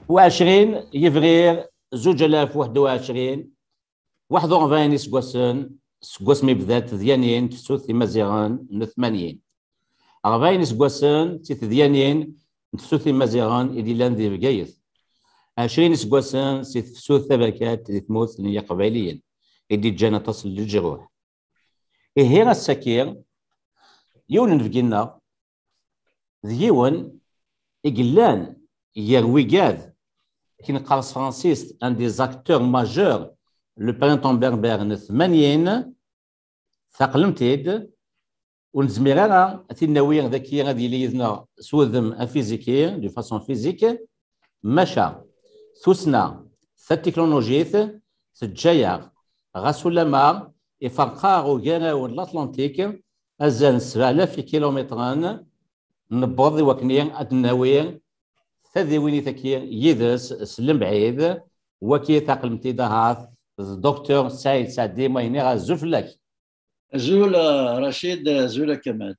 و20 يفغير 2021 21 سكواسن سكواسمي بدات ديانين تسوث مزيغان 80 40 سكواسن تيثديانين تسوث مزيغان إدي لان دي بقايث 20 سكواسن تسوث ثبكات تموت نيا قبائليا إدي جانا تصل للجروح هنا السكير يون نفقنا ديون إقلان يرويقاد كي قارس فرانسيس ان دي زاكتور ماجور لو برينتون بربر 80 ثقلمتيد ونزمير انا تناوي ذاكي غادي لينا سوذم افيزيكي دو فاسون فيزيك مشى ثوسنا التكنولوجيث سجايا غاسولما يفرقاغو كاراو الاطلنطيك ازال 7000 كيلومتران نبوض وكنيا اتناوي هذه وين ثكي يدرس سلم بعيد وكي ثقل امتداهات الدكتور سعيد سعدي ما ينيغ زفلك زول رشيد زول كمال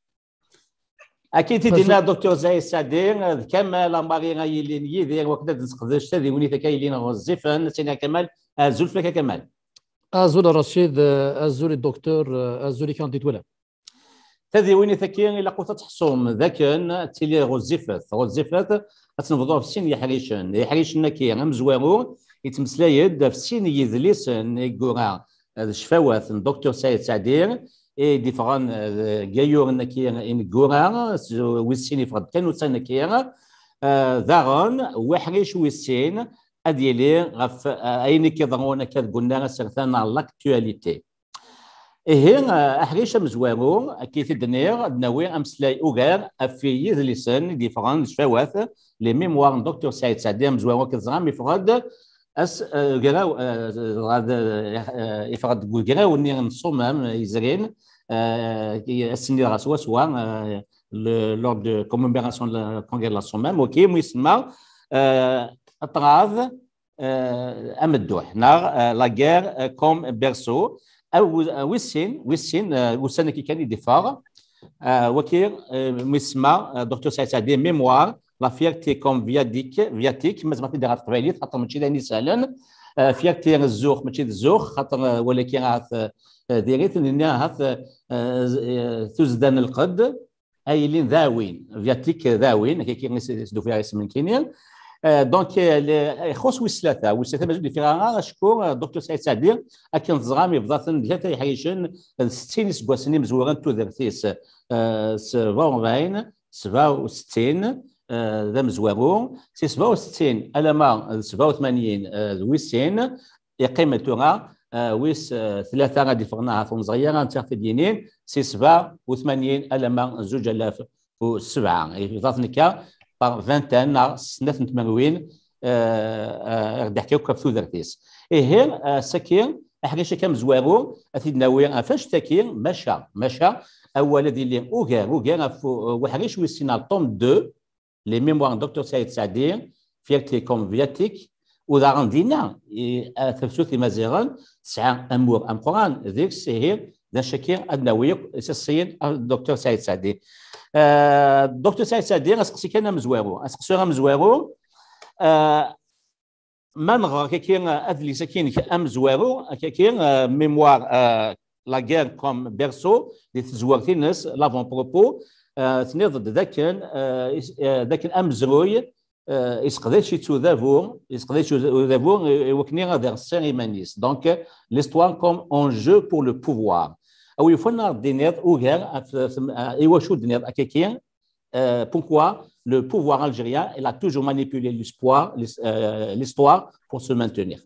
اكيد تدينا دكتور سعيد سعدي كمال ماغي غايلين يدير وكذا تنقدش هذه وين ثكي يلين غزفن سينا كمال زفلك كمال زول رشيد زول الدكتور زول كانديد ولا هذه وين ثكي الا قلت تحصوم ذاك تيلي غزفت تنفضوا في السين يحريشن كي مزوارو يتمسلايد في السين يذليس يقرا الشفاوات الدكتور سعيد سعدير ديفران جايور نكي يقرا والسين يفرد كانوا سنكي ذارون وحريش والسين اديلي غف اين كيضرون كتقولنا سرثان على لاكتواليتي هنا احريش مزوارو كيف الدنيا ناوي امسلاي اوغار في يذليسن ديفران شفاوات لي ميموار دكتور سعيد سعدي مزوارو كزرام يفرد اس قراو يفرد قراو ني نصومام يزرين السني راسوا سوا لور دو كوميموراسيون لا كونغري لا صومام وكي يسمى اطراف امدوح نار لا غير كوم بيرسو او وسن كي كان يدفع وكي مسمى دكتور سعيد سعدي ميموار لا فيرتي كوم فياتيك مازال ما تدير قبيليت خاطر ماشي لاني سالن فيرتي الزوخ ماشي الزوخ خاطر ولكن عاد ديريت لنا هاث تزدان القد ايلين ذاوين فياتيك ذاوين كي نسدو فيها اسم كينيا دونك يخص وسلاثه مازال فيها اشكر دكتور سعيد سعدي اكن زغامي بضاثن ديالها يحيشن 60 سكواسني مزوران تو ذرتيس 67 ذا مزوارو 67 الما 87 ويسين قيمتها ويس ثلاثه غادي فغناها في مزغيره نتا في دينين 87 الما 2007 يضافنك بار 20 سنه 80 غادي نحكيو كفو ذرتيس هي سكين حاجه كم زوارو افيدناوي فاش تاكين مشى اول ديال اوغا وحريش ويسينا طوم 2 les mémoires du docteur Saïd Sadir, fierté comme viatique, ou d'Arandina, et à Tafsout et Mazeran, c'est un amour, un Coran, c'est d'un chacun adnaoui, c'est le docteur Saïd Sadir. Docteur Saïd Sadir, est-ce que c'est qu'un amzouero? Est-ce que c'est un amzouero? Manra, quelqu'un adli, c'est qu'un amzouero, quelqu'un mémoire, la guerre comme berceau, des zouartines, l'avant-propos, تنظد ذاك امزروي يسقداش يتوذابو وكني غادي السيريمانيس دونك ليستوار كوم اون جو بور لو بوفوار او يفنا دينير اوغير ايوا شو دينير اكيكين pourquoi le pouvoir algérien il a toujours manipulé l'histoire pour se maintenir.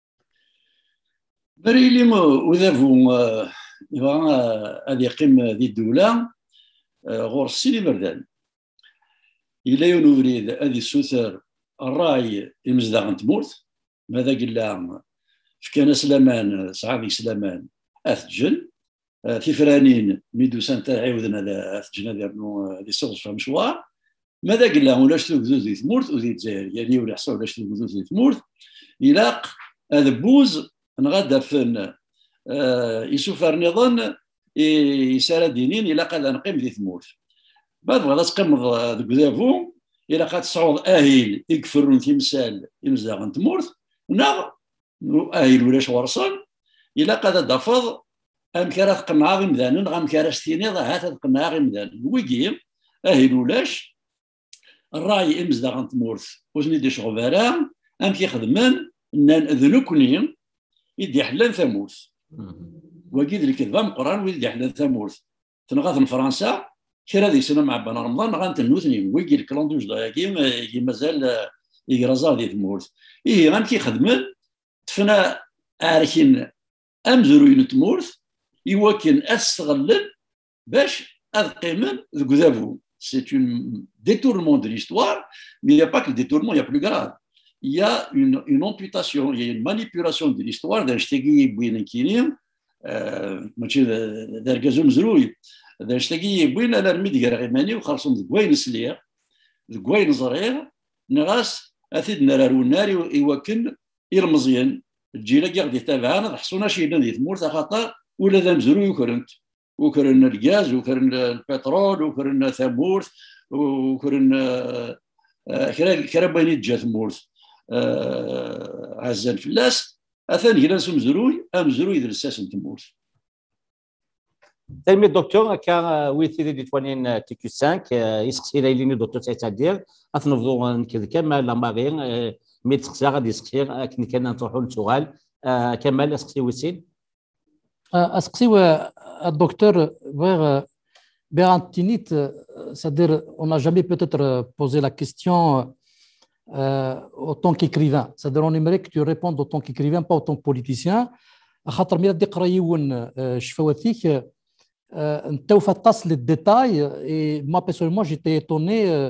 بريلي وذافو يبغى هذه قمه ذي الدوله غور السيدي مردان إلا ينوريد هذه السوثر الراي يمزدغن تمورت ماذا قلنا فكان سلامان صعادي سلامان أثجن في فرانين ميدو سانتا عاودنا هذا أثجن هذه الصوت في مشوار ماذا قلنا ولاش تلوكزوز دي تمورت وزيد زاير يعني ولا حصل ولاش تلوكزوز دي تمورت يلاق هذا بوز نغادر فن يسوفر نظن يسال دينين الى قال نقيم ذي ثموت بعد غادا تقيم ذاك زافو إلا قد تصعود أهيل يكفرون تمثال يمزاغ تمورث نغ أهيل ولاش ورصن إلا قد دفض أم كرا تقنع غي مذانن غام كرا ستيني ضاعت تقنع غي مذانن ويجي أهيل ولاش الراي إمزاغ تمورث وزني دي شغبارا أم كيخدمن نان ذنوكني يدي حلان ثمورث وقيد الكذبه مقران ويدي حلان ثمورث تنغاث من فرنسا كرا ذي سنه مع بن رمضان غانت النوثني ويجي الكلاندوج داكي مازال يغرزا دي ثمورث إيه غام كيخدمن تفنا عارفين أمزروين تمورث يوكن أستغلن باش أذقيمن ذكذابو. C'est un détournement de l'histoire, mais il n'y a pas que le détournement, il y a plus grave. Il y a une amputation, il y a une manipulation de l'histoire d'un shtegi bouin kinim, ماشي دار كازو مزروي دار shtegi bouin على رميد غيرماني وخلصهم ذكوين سلير ذكوين زرير نغاس أثيد نارو النار يوكن يرمزين الجيل غادي يتابعنا حصونا شي نادي ثمورث خاطر ولا ذا مزروي وكرنت وكرن الغاز وكرن البترول وكرن ثمورث وكرن كربانيت جا ثمورث عزان فلاس اثاني جلاس مزروي مزروي درساس تمورث تلميذ دكتور كان ويثيري دي 20 تيكو 5 يسقسي ليلي دكتور سيتادير اثنفضو نكذ كمال لامارين مي تسقسي غادي يسقسي كان نروحوا للسؤال كمال اسقسي ويسين اسقسي الدكتور Bérantinite, c'est-à-dire on n'a jamais peut-être posé la question autant qu'écrivain. C'est-à-dire on aimerait que tu répondes autant qu'écrivain, pas autant que politicien. خاطر ملي بدي قرا يون شفواتيك انت وفطاس للديتاي et moi personnellement j'étais étonné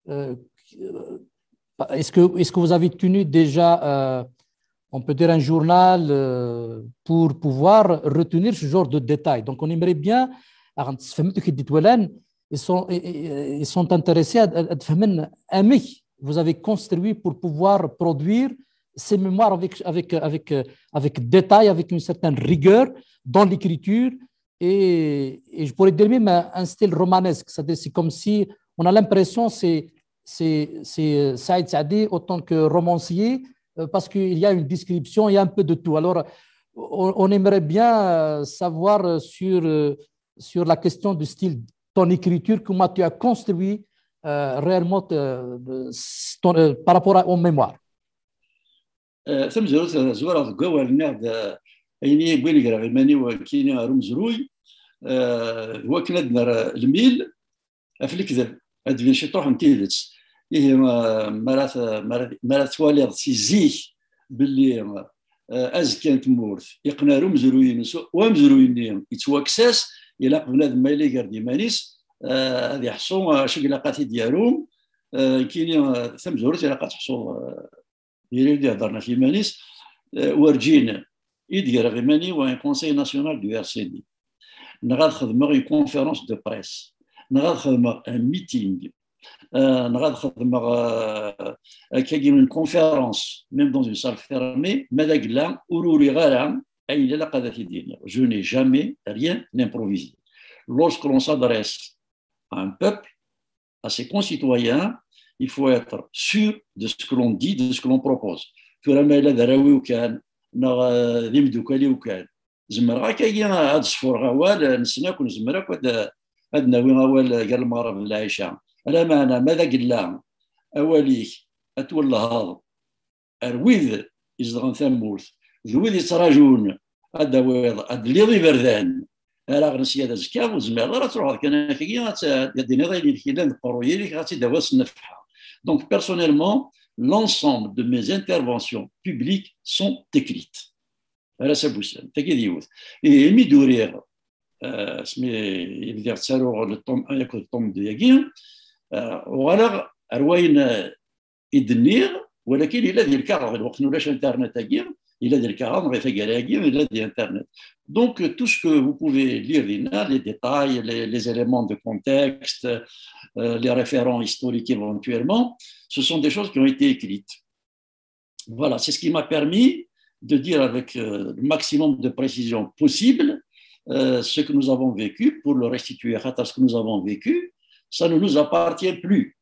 est-ce que vous avez tenu déjà on peut dire un journal pour pouvoir retenir ce genre de détails. Donc on aimerait bien ils sont intéressés à faire vous avez construit pour pouvoir produire ces mémoires avec détail, avec une certaine rigueur dans l'écriture et je pourrais dire même un style romanesque. C'est-à-dire c'est comme si on a l'impression c'est Saïd Saadi autant que romancier parce qu'il y a une description, il y a un peu de tout. Alors on aimerait bien savoir sur la question du style, ton écriture, comment tu as construit réellement par rapport aux mémoires. ثم زورة قوة الناد أيني بيلي قرا غيماني وكيني رمز روي وكندنا الميل أفلك ذا أدفين شي طوح نتيلتس إيه مرات والي سي زيك باللي أزكان تمورث يقنا رمز روي ومز روي يتواكساس إلا بنادم ما يلي قردي مانيس هذه حصو شكل قاتي ديالهم كاين ثم زورت إلا قات حصو يلي هضرنا في مانيس ورجينا يدير غيماني وان كونساي ناسيونال دو ار سي دي نغاد خدمه اون كونفيرونس دو بريس نغاد خدمه ان ميتينغ نغاد خدمه كاين اون كونفيرونس ميم دون اون سال فيرمي ماذا قلا اوروري غالا اي لا قادت يدير جو ني جامي ريان نيمبروفيزي lorsque l'on s'adresse à un peuple à ses concitoyens il faut être sûr de ce que l'on dit, de ce que l'on propose. فلما إلا ذراوي وكان ذي مدوكالي وكان زمرا كاين هاد الصفور غوال نسناك ونزمرا هاد ناوي غوال قال المغرب العيشة ألا معنا ماذا قلا أوليك أتولى هذا أرويذ يزدغن ثمورث ذويذ يتراجون هاد ويض هاد اللي بردان ألا غنسي هذا زكا وزمرا راه تروح كان كاين ديني ضايلين كيلان قرويلي غاتي دواس النفحة. Donc, personnellement, l'ensemble de mes interventions publiques sont écrites. على سبوسان تكيديوث إيمي دورير اسمي يبدأ تسارو للطم ياكل الطم دياكين وغالا أرواين إدنير ولكن إلا ديال الكارغ الوقت نولاش انترنت أكين إلا ديال الكارغ غير فكاراكين إلا ديال انترنت. Donc, tout ce que vous pouvez lire, les détails, les éléments de contexte, les référents historiques éventuellement, ce sont des choses qui ont été écrites. Voilà, c'est ce qui m'a permis de dire avec le maximum de précision possible ce que nous avons vécu pour le restituer à ce que nous avons vécu. Ça ne nous appartient plus.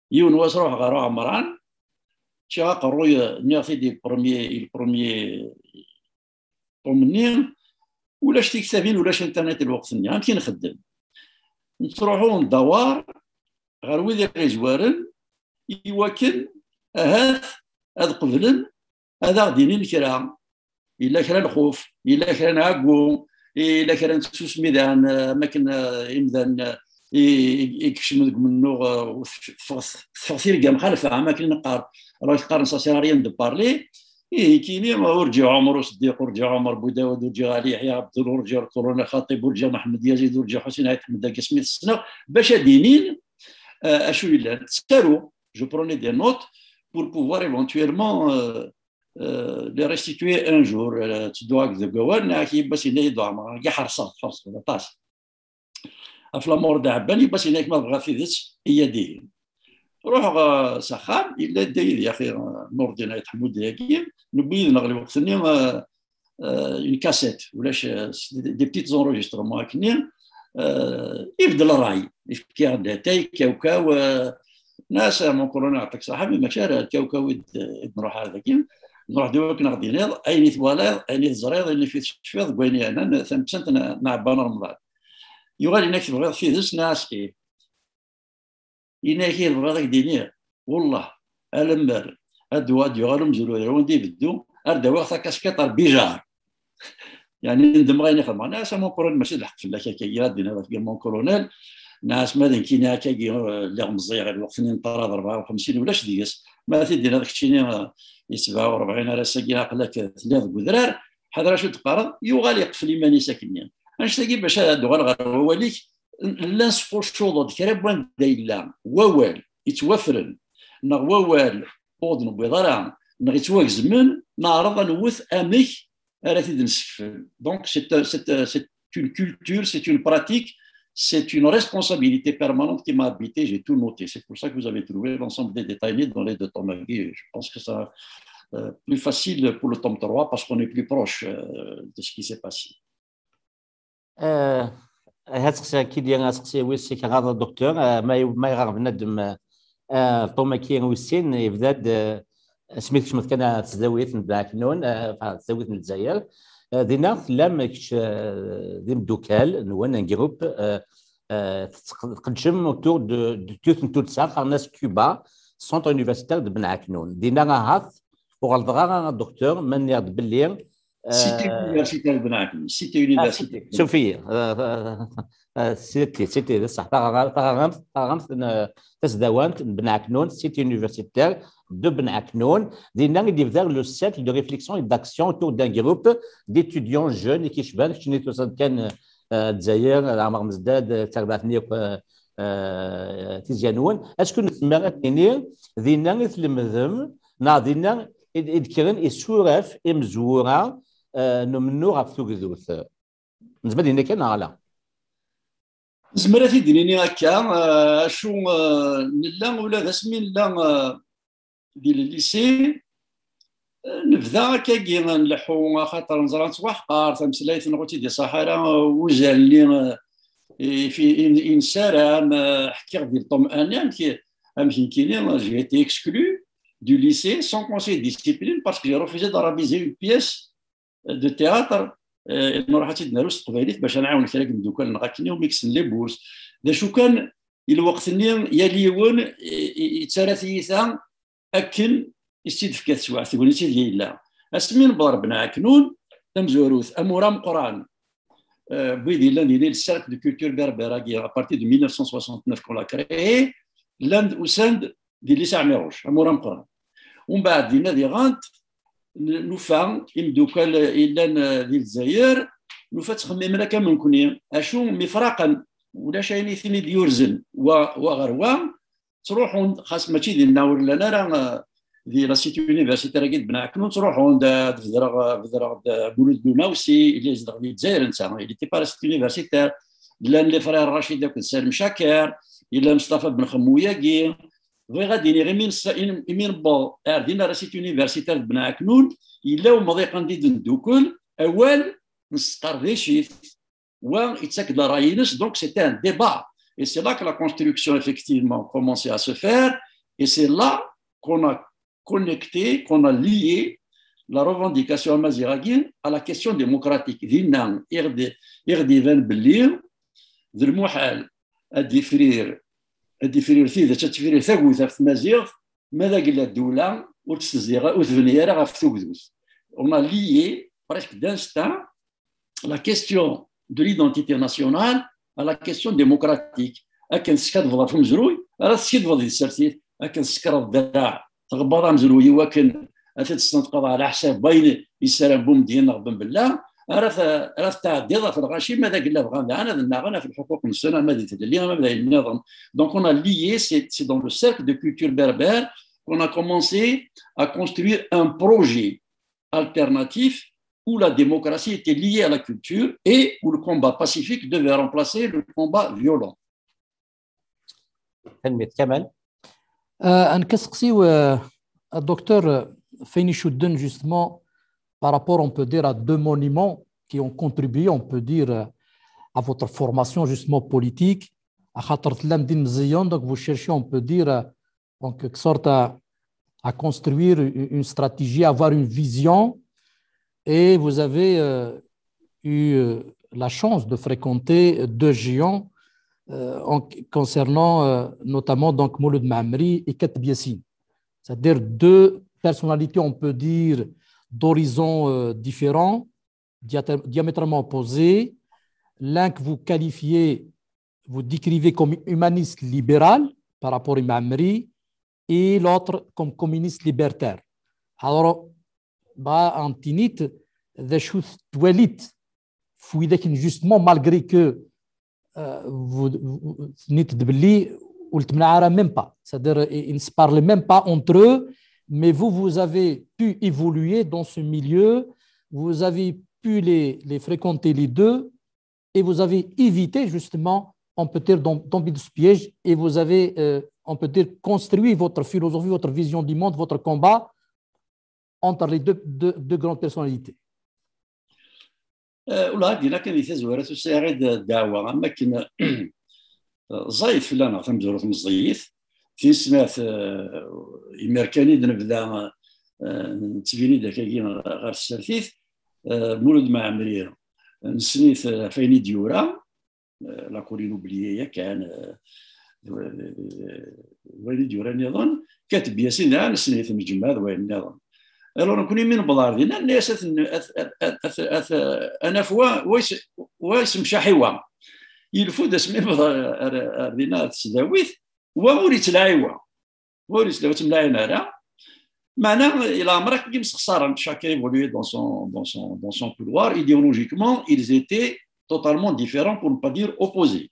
يون واسروح غارو عمران شا قروي نيغتي دي البروميي طومني ولا شتي كتابين ولا انترنت الوقت ني غنمشي نخدم نروحو ندوار غير ويدي غيزوارن يوكل هاد قبلن هذا غديني كرا الا كرا الخوف الا كرا نعقو الا كرا نسوس ميدان ما كنا يمدان يكشم منو تفاصيل كاع مخالفه ما كنا نقار راه قارن ساسيريان دو بارلي كاينين ورجع عمر صديق ورجع عمر بوداود ورجع علي يحيى عبد الله ورجع كورونا خطيب ورجع محمد يزيد ورجع حسين عيط محمد داك سميت السنه باش دينين اشو الا تسالوا جو بروني دي نوت pour pouvoir éventuellement les restituer un jour. Tu dois de gouverner qui بس يدوا ما يحرص فرص ولا طاس افلا مورد عباني بس هناك ما بغا في ذات هي دي روح سخان الا داير يا اخي نور دينا حمود ياكي نبي نغلي وقتني اون كاسيت ولاش دي بتيت زونروجسترمون هكني يبدل الراي يفكي عندها تاي كاوكاو ناس من كورونا يعطيك صاحبي ما شارع الكاوكاو نروح هذاك نروح دوك نغدي نيض ايني ثواليض ايني الزريض اللي في الشفيض قويني انا ثمسنت نعبان رمضان يغالي ناك تبغي في ذس ناس كي يناكي تبغي ذاك دينير والله المر الدواء يغالو مزولو يروندي بدو اردا وقت كاسكيطر بيجار يعني ندم غير نخدم ناس مون كولونيل ماشي الحق في الله كي غادي هذاك مون كولونيل ناس مادن كاين هكا اللي مزيغ الوقت اللي نطراد 54 ولاش ديس ما تدير هذاك الشيء 47 راسك عقلك ثلاث قدرار حضر شو تقارض يغالي يقفل يماني ساكنين انشتاقي باش هادو غير هو ليك لا سبور شوض كربوان دايلا ووال يتوفرن نغ ووال اودن بيضران نغ يتواكزمن نعرض نوث امك راه تيد نسكفل دونك سي une culture, c'est une pratique, c'est une responsabilité permanente qui m'a habité, j'ai tout noté. C'est pour ça que vous avez trouvé l'ensemble des détails dans les deux tomes. Je pense que ça plus facile pour le tome 3 parce qu'on est plus proche de ce qui s'est passé. هاد السقسيه كي ديال السقسيه ويسي كغاض الدكتور ما يغرب بنادم طوما كي ويسين يبدا سميت شمت كان تزاويت نبدا كنون تزاويت من الجزائر دينا لام دي مدوكال نوان جروب تقدم اوتور دو تولسا ناس كوبا سونتر يونيفرسيتير د بن عكنون دينا هاث وغلطغا الدكتور من يرد باللي Cité universitaire de Naaknoun, cité universitaire. شوفي سيتي صح تغرمت تزداوانت بن عكنون سيتي يونيفرسيتير de Ben Aknoun, qui vers le cercle de réflexion et d'action autour d'un groupe d'étudiants jeunes et qui شبان شنو كان الجزائر عمر مزداد ترباتني تيزيانون اسكو نسمع كاينين دينا نتلمذم ناضينا يذكرن السورف مزوره نمنو غف ثوث نزبد هنا كان على زمرتي ديني هكا شو نلا ولا اسمي لا ديال الليسي نبدا كي نلحو خاطر نزرع توحقار تمسلايت نغوتي ديال الصحراء وزالني في انسان حكي ديال الطمأنينة كي كاينين جي été exclu du lycée sans conseil de discipline parce que j'ai refusé d'arabiser une pièce de théâtre نروح تدناروس قبيليت باش نعاون كراك ندوكال نغاكني وميكسن لي بورس دا شو كان الوقت ني يليون يتسارثيثا اكن استدفكات سواع تقول نتي ديال اسمين بضربنا عكنون تمزوروث امورام قران بيدي لاند ديال السيرك دو كولتور بربره كي ا بارتي دو 1969 كون لا كريي لاند وساند ديال ليسا عميروش امورام قران ومن بعد دينا دي غانت نوفا يمدوكال الا ديال الجزائر نوفا تخمم لك من كوني اشو مفراقا ولا شايني ثاني ديورزن وغروام تروحون خاص ماشي ديالنا ولا راه ديال لاسيتي يونيفرسيتير كي بن عكنون تروحون فدرا بولود بوناوسي اللي زدغ ديال الجزائر انت اللي تي با لاسيتي يونيفرسيتير لا لي فرير رشيد داك سالم شاكر الا مصطفى بن خموياكي بغي غادي غير يمين بو دينا لاسيتي يونيفرسيتير بن عكنون الا ومضيق ندي ندوكل اول نسقر ريشيف ويتسكد راينس دونك سيتي ان ديبا. Et c'est là que la construction, effectivement, commençait à se faire. Et c'est là qu'on a connecté, qu'on a lié la revendication amazighienne à la question démocratique. دينا يغدي باللي ذا المحال الديفرير ثيذا تتفرير ثاقوثا في مازيغ ماذا قال الدولة وتستزيغ وتبنيها غاف ثوكذوث. On a lié presque d'instinct la question de l'identité nationale à la question démocratique. أكن سكاد فضا في مزروي راه سكاد فضا السرتيت أكن سكر الذراع تغبر مزروي وكن أتستنقض على حساب باين يسلم بوم ديالنا غبن بالله راه تعدي في الغاشي ماذا قال بغا انا في الحقوق الانسان ما ديتدلي ما بدا النظام. Donc on a lié, c'est dans le cercle de culture berbère qu'on a commencé à construire un projet alternatif où la démocratie était liée à la culture et où le combat pacifique devait remplacer le combat violent. كمال نكسقسيو الدكتور فين يشدن justement par rapport, on peut dire, à deux monuments qui ont contribué, on peut dire, à votre formation justement politique. Donc vous cherchez, on peut dire, en quelque sorte, à construire une stratégie, à avoir une vision. Et vous avez eu la chance de fréquenter deux géants concernant notamment donc Mouloud Maamri et Katb Yassine. C'est-à-dire deux personnalités, on peut dire, d'horizons différents, diamétralement opposés. L'un que vous qualifiez, vous décrivez comme humaniste libéral par rapport à Maamri et l'autre comme communiste libertaire. Alors, en tinit, des choses toilettes, justement, malgré que vous n'êtes même pas, c'est-à-dire ils ne se parlent même pas entre eux. Mais vous avez pu évoluer dans ce milieu, vous avez pu les fréquenter les deux et vous avez évité justement, on peut dire, tomber de ce piège et vous avez, on peut dire, construit votre philosophie, votre vision du monde, votre combat entre les deux grandes personnalités. والله دينا كان يتزوره تساعد الدعوه اما كنا زايد فلانا تمزورة مزيف في سنة إمريكاني نبدا نتبيني داك غير السرثيث مولود معمري نسنيت فيني ديورا لا كورين اوبلييه كان وين ديورا نظن كاتب ياسين نسنيت مجمع وين نظن alors نكوني من بلار دينا الناس انا فوا وايس مشاحيوا يلفو دسمي بلار دينا تسداويث ووريت العيوه وريت لو تملاينا راه معناه الى عمرك كيمس خساره chacun évoluait dans son couloir. Idéologiquement ils étaient totalement différents pour ne pas dire opposés.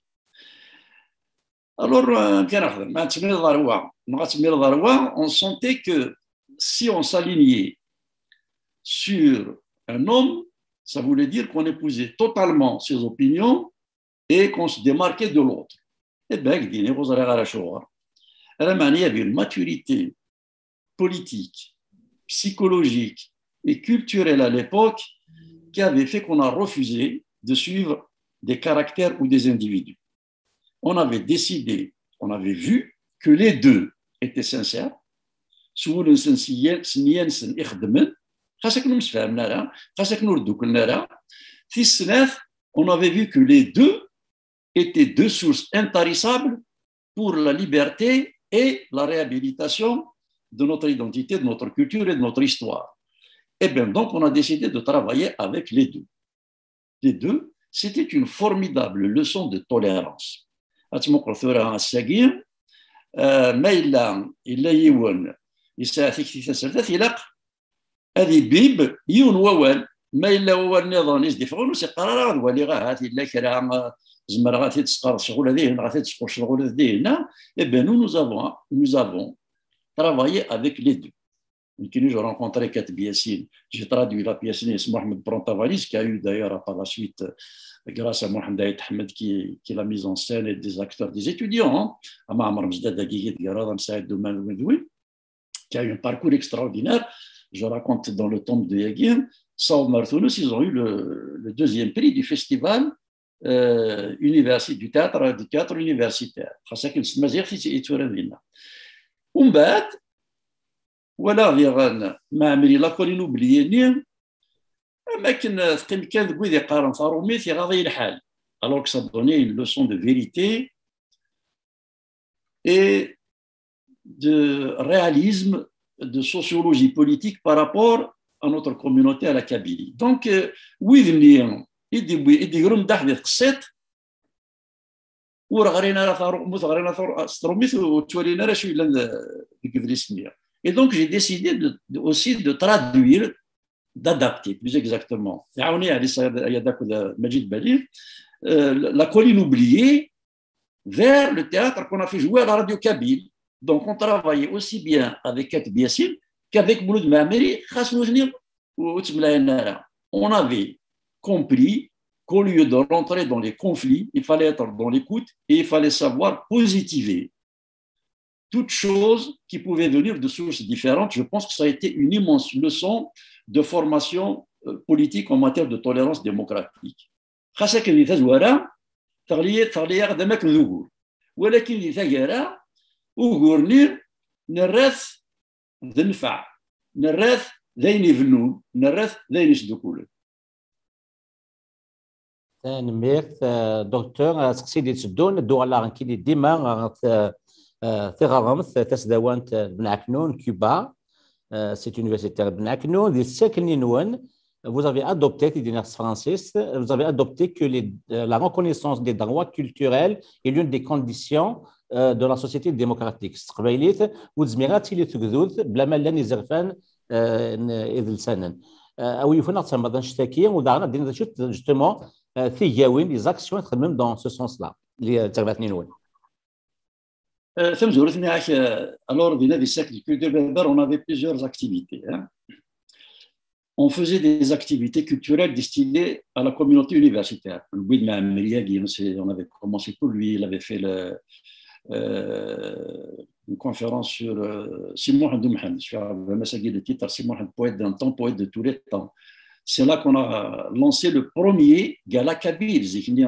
Alors on sentait que si on s'alignait sur un homme, ça voulait dire qu'on épousait totalement ses opinions et qu'on se démarquait de l'autre. Et bien, il y avait une maturité politique, psychologique et culturelle à l'époque qui avait fait qu'on a refusé de suivre des caractères ou des individus. On avait décidé, on avait vu que les deux étaient sincères. On avait vu que les deux étaient deux sources intarissables pour la liberté et la réhabilitation de notre identité, de notre culture et de notre histoire. Et bien donc, on a décidé de travailler avec les deux. Les deux, c'était une formidable leçon de tolérance. ما إلا هو النظام يدفعون وسيقرر ولي غات إلا كرا زمر غاتي تسقر شغل هذه غاتي تسقر شغل هذه. Et bien nous avons travaillé avec les deux. J'ai rencontré Katb Yassine, j'ai traduit la pièce de Mohamed Brantavalis qui a eu d'ailleurs par la suite, grâce à Mohamed Aït Ahmed qui l'a mise en scène et des acteurs, des étudiants, Amar Mzdad Dagigit Garadam Saïd Douman Medoui, qui a eu un parcours extraordinaire. Je raconte dans le tome de Yagin. Saoud Martounous, ils ont eu le deuxième prix du festival du théâtre universitaire. ومن بعد ولا فيغان ما عمري لا كولين اوبلييني ما كان ثقيم كان ذوي ذي قارن ثارومي في غاضي الحال alors que ça donnait une leçon de vérité et de réalisme, de sociologie politique par rapport à notre communauté à la Kabylie. Donc, oui, venir, il dit grum d'ahdi qsat ورغرينا ثارو مثغرينا ثارو ستروميث وتولينا راه شويه ديك الرسميه. Et donc j'ai décidé aussi de traduire, d'adapter plus exactement. يعاوني علي هذاك مجيد بليل la colline oubliée vers le théâtre qu'on a fait jouer à la radio Kabyle. Donc on travaillait aussi bien avec Katib Yassine qu'avec Mouloud Maameri. On avait compris qu'au lieu de rentrer dans les conflits, il fallait être dans l'écoute et il fallait savoir positiver toutes choses qui pouvaient venir de sources différentes. Je pense que ça a été une immense leçon de formation politique en matière de tolérance démocratique. خاصة اللي تزورا تغلية غدامك ذوقور ولكن اللي تجارا وغورني نراث ذنفع نراث ذين يفنون نراث ذين يسدكول. نميرت دكتور سقسيدي تسدون الدوغلا كي ديما ثغرمت تسداوانت بن عكنون كوبا سيت يونيفرسيتير بن عكنون ديال الساكنين وين vous avez adopté, vous avez adopté que la reconnaissance des droits culturels est l'une des conditions de la société démocratique. Vous justement des actions même dans ce sens-là. Alors, dans les cercles culturels, on avait plusieurs activités. On faisait des activités culturelles destinées à la communauté universitaire. On avait commencé pour lui, il avait fait une conférence sur Simon Hamdou Mohamed, sur le titre Simon Hamdou, poète d'un temps, poète de tous les temps. C'est là qu'on a lancé le premier gala Kabyle.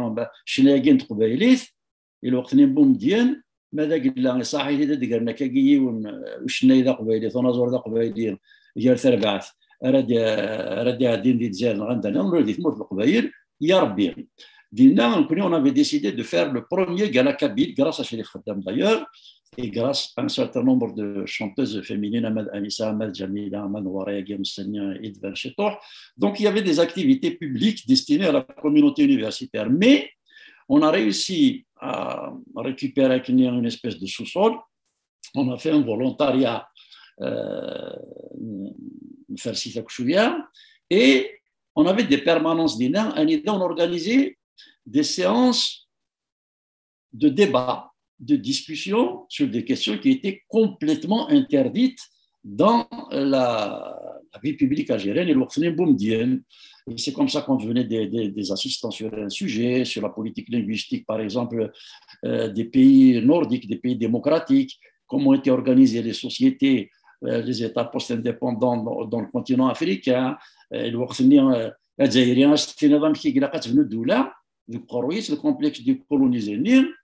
Et le Khni Boumdien, ماذا قلنا صاحي إذا دقرنا كجي وشنا إذا قبيلي ثنازور ذا قبيلي جال ثربعث أرد دين دي تزال عندنا نريد ثمور القبائل يا ربي دينا on avait décidé de faire le premier gala Kabyle grâce à Chérif Khaddam d'ailleurs et grâce à un certain nombre de chanteuses féminines Ahmed Anissa, Ahmed Jamila, Ahmed Waraya, Guillaume Senia, Edvan Chetour. Donc il y avait des activités publiques destinées à la communauté universitaire, mais on a réussi à récupérer une espèce de sous-sol. On a fait un volontariat et on avait des permanences d'INA. On organisait des séances de débat, de discussion sur des questions qui étaient complètement interdites dans la vie publique algérienne et l'Okhni Boumdien. Et c'est comme ça qu'on devenait des assistants sur un sujet, sur la politique linguistique, par exemple, des pays nordiques, des pays démocratiques, comment étaient organisées les sociétés, les États post-indépendants dans le continent africain. Le complexe du colonisé.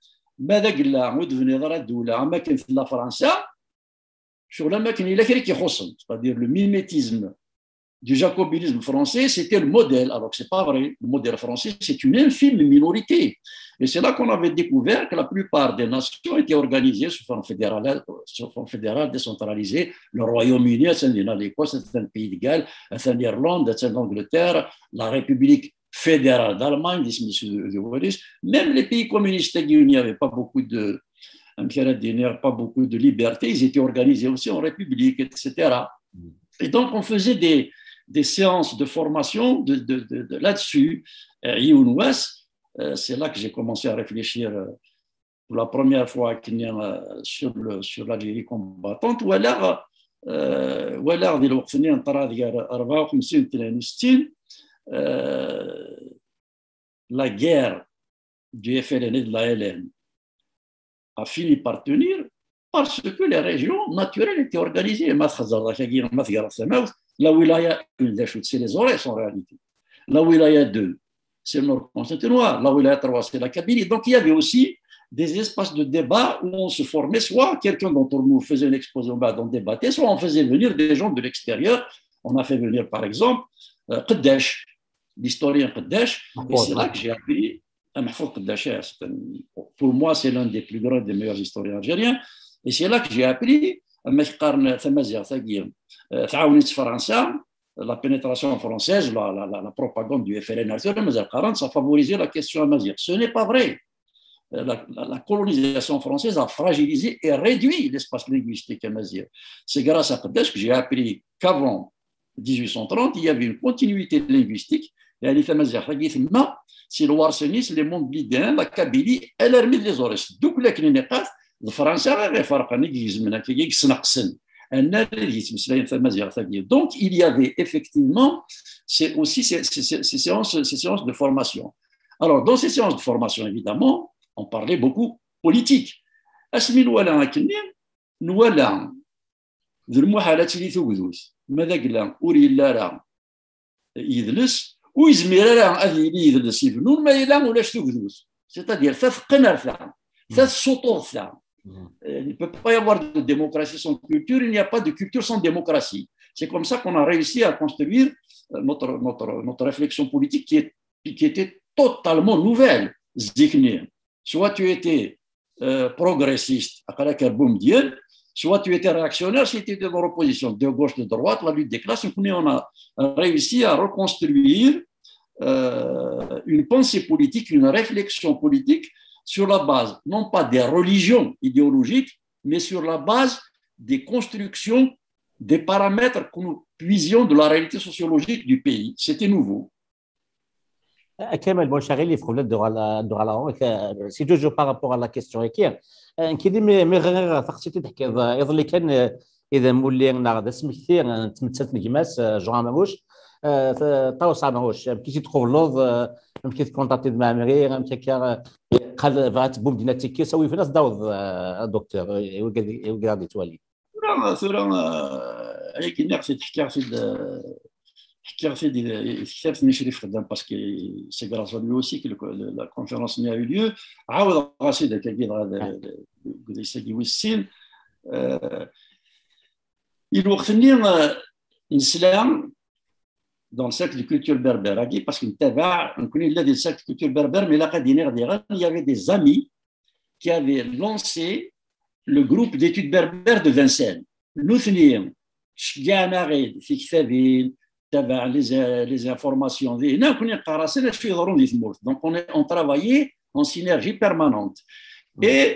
C'est-à-dire le mimétisme du jacobinisme français, c'était le modèle. Alors que ce n'est pas vrai. Le modèle français, c'est une infime minorité. Et c'est là qu'on avait découvert que la plupart des nations étaient organisées sous forme fédérale décentralisée. Le Royaume-Uni, c'est l'Écosse, c'est un pays de Galles, c'est l'Irlande, c'est l'Angleterre, la République fédérale d'Allemagne, même les pays communistes, il n'y avait pas beaucoup de pas beaucoup de liberté, ils étaient organisés aussi en république, etc. Et donc, on faisait des séances de formation là-dessus. C'est là que j'ai commencé à réfléchir pour la première fois sur l'Algérie combattante. Ou alors, la guerre du FLN et de la LN a fini par tenir parce que les régions naturelles étaient organisées. La wilaya 1, c'est les Aurès en réalité. La wilaya 2, c'est le Nord-Constantinois. Là où il y a 3, c'est la Kabylie. Donc, il y avait aussi des espaces de débat où on se formait, soit quelqu'un d'entre nous faisait une exposition, on débattait, soit on faisait venir des gens de l'extérieur. On a fait venir, par exemple, Qaddash, l'historien Qaddash, et c'est là que j'ai appris, Mahfouz Qaddash, pour moi, c'est l'un des plus grands, des meilleurs historiens algériens, et c'est là que j'ai appris, la pénétration française, la propagande du FLN, ça favorisait la question amazigh. Ce n'est pas vrai. La colonisation française a fragilisé et réduit l'espace linguistique amazigh. C'est grâce à Qaddash que j'ai appris qu'avant 1830, il y avait une continuité linguistique. C'est le Warsenis, les mondes blidins, la Kabylie, elle a remis les oreilles. Donc, le français avait donc, il y avait effectivement aussi ces séances de formation. Alors, dans ces séances de formation, évidemment, on parlait beaucoup politique. Asmi nouala aknin, nouala المحالات اللي توجدوس ماذا قلنا أوري لا يدلس ويزمير لا أذي يدلس يفنون ما يلا ولاش توجدوس c'est-à-dire ثلاث قنر ثلاث سطور ثلاث. Il ne peut pas y avoir de démocratie sans culture, il n'y a pas de culture sans démocratie. C'est comme ça qu'on a réussi à construire notre réflexion politique qui était totalement nouvelle. Soit tu étais progressiste, soit tu étais réactionnaire, si tu étais dans l'opposition, de gauche, de droite, la lutte des classes. On a réussi à reconstruire une pensée politique, une réflexion politique sur la base, non pas des religions idéologiques, mais sur la base des constructions, des paramètres que nous puisions de la réalité sociologique du pays. C'était nouveau. كامل بوشاغيلي في خلال الدور سي توجو بارابور على كيستيون كي كيدي مي غير تخصيتي تحكي يظل كان اذا مولينا غدا سمكتي تمثلت نجماس جوان ماروش طاوس ماروش كي تخولوض كي تكونتاكتي مع مري قال فات بوم ديناتي كي سوي في ناس داوض دكتور وقاعد يتوالي ثورة هيك نقصد تحكي parce que c'est grâce à lui aussi que la conférence a eu lieu. Il a l'islam dans le cercle de culture berbère, parce qu'on connaît le cercle de culture berbère, mais il y avait des amis qui avaient lancé le groupe d'études berbères de Vincennes. Nous finions, les informations. Donc, on travaillait en synergie permanente. Et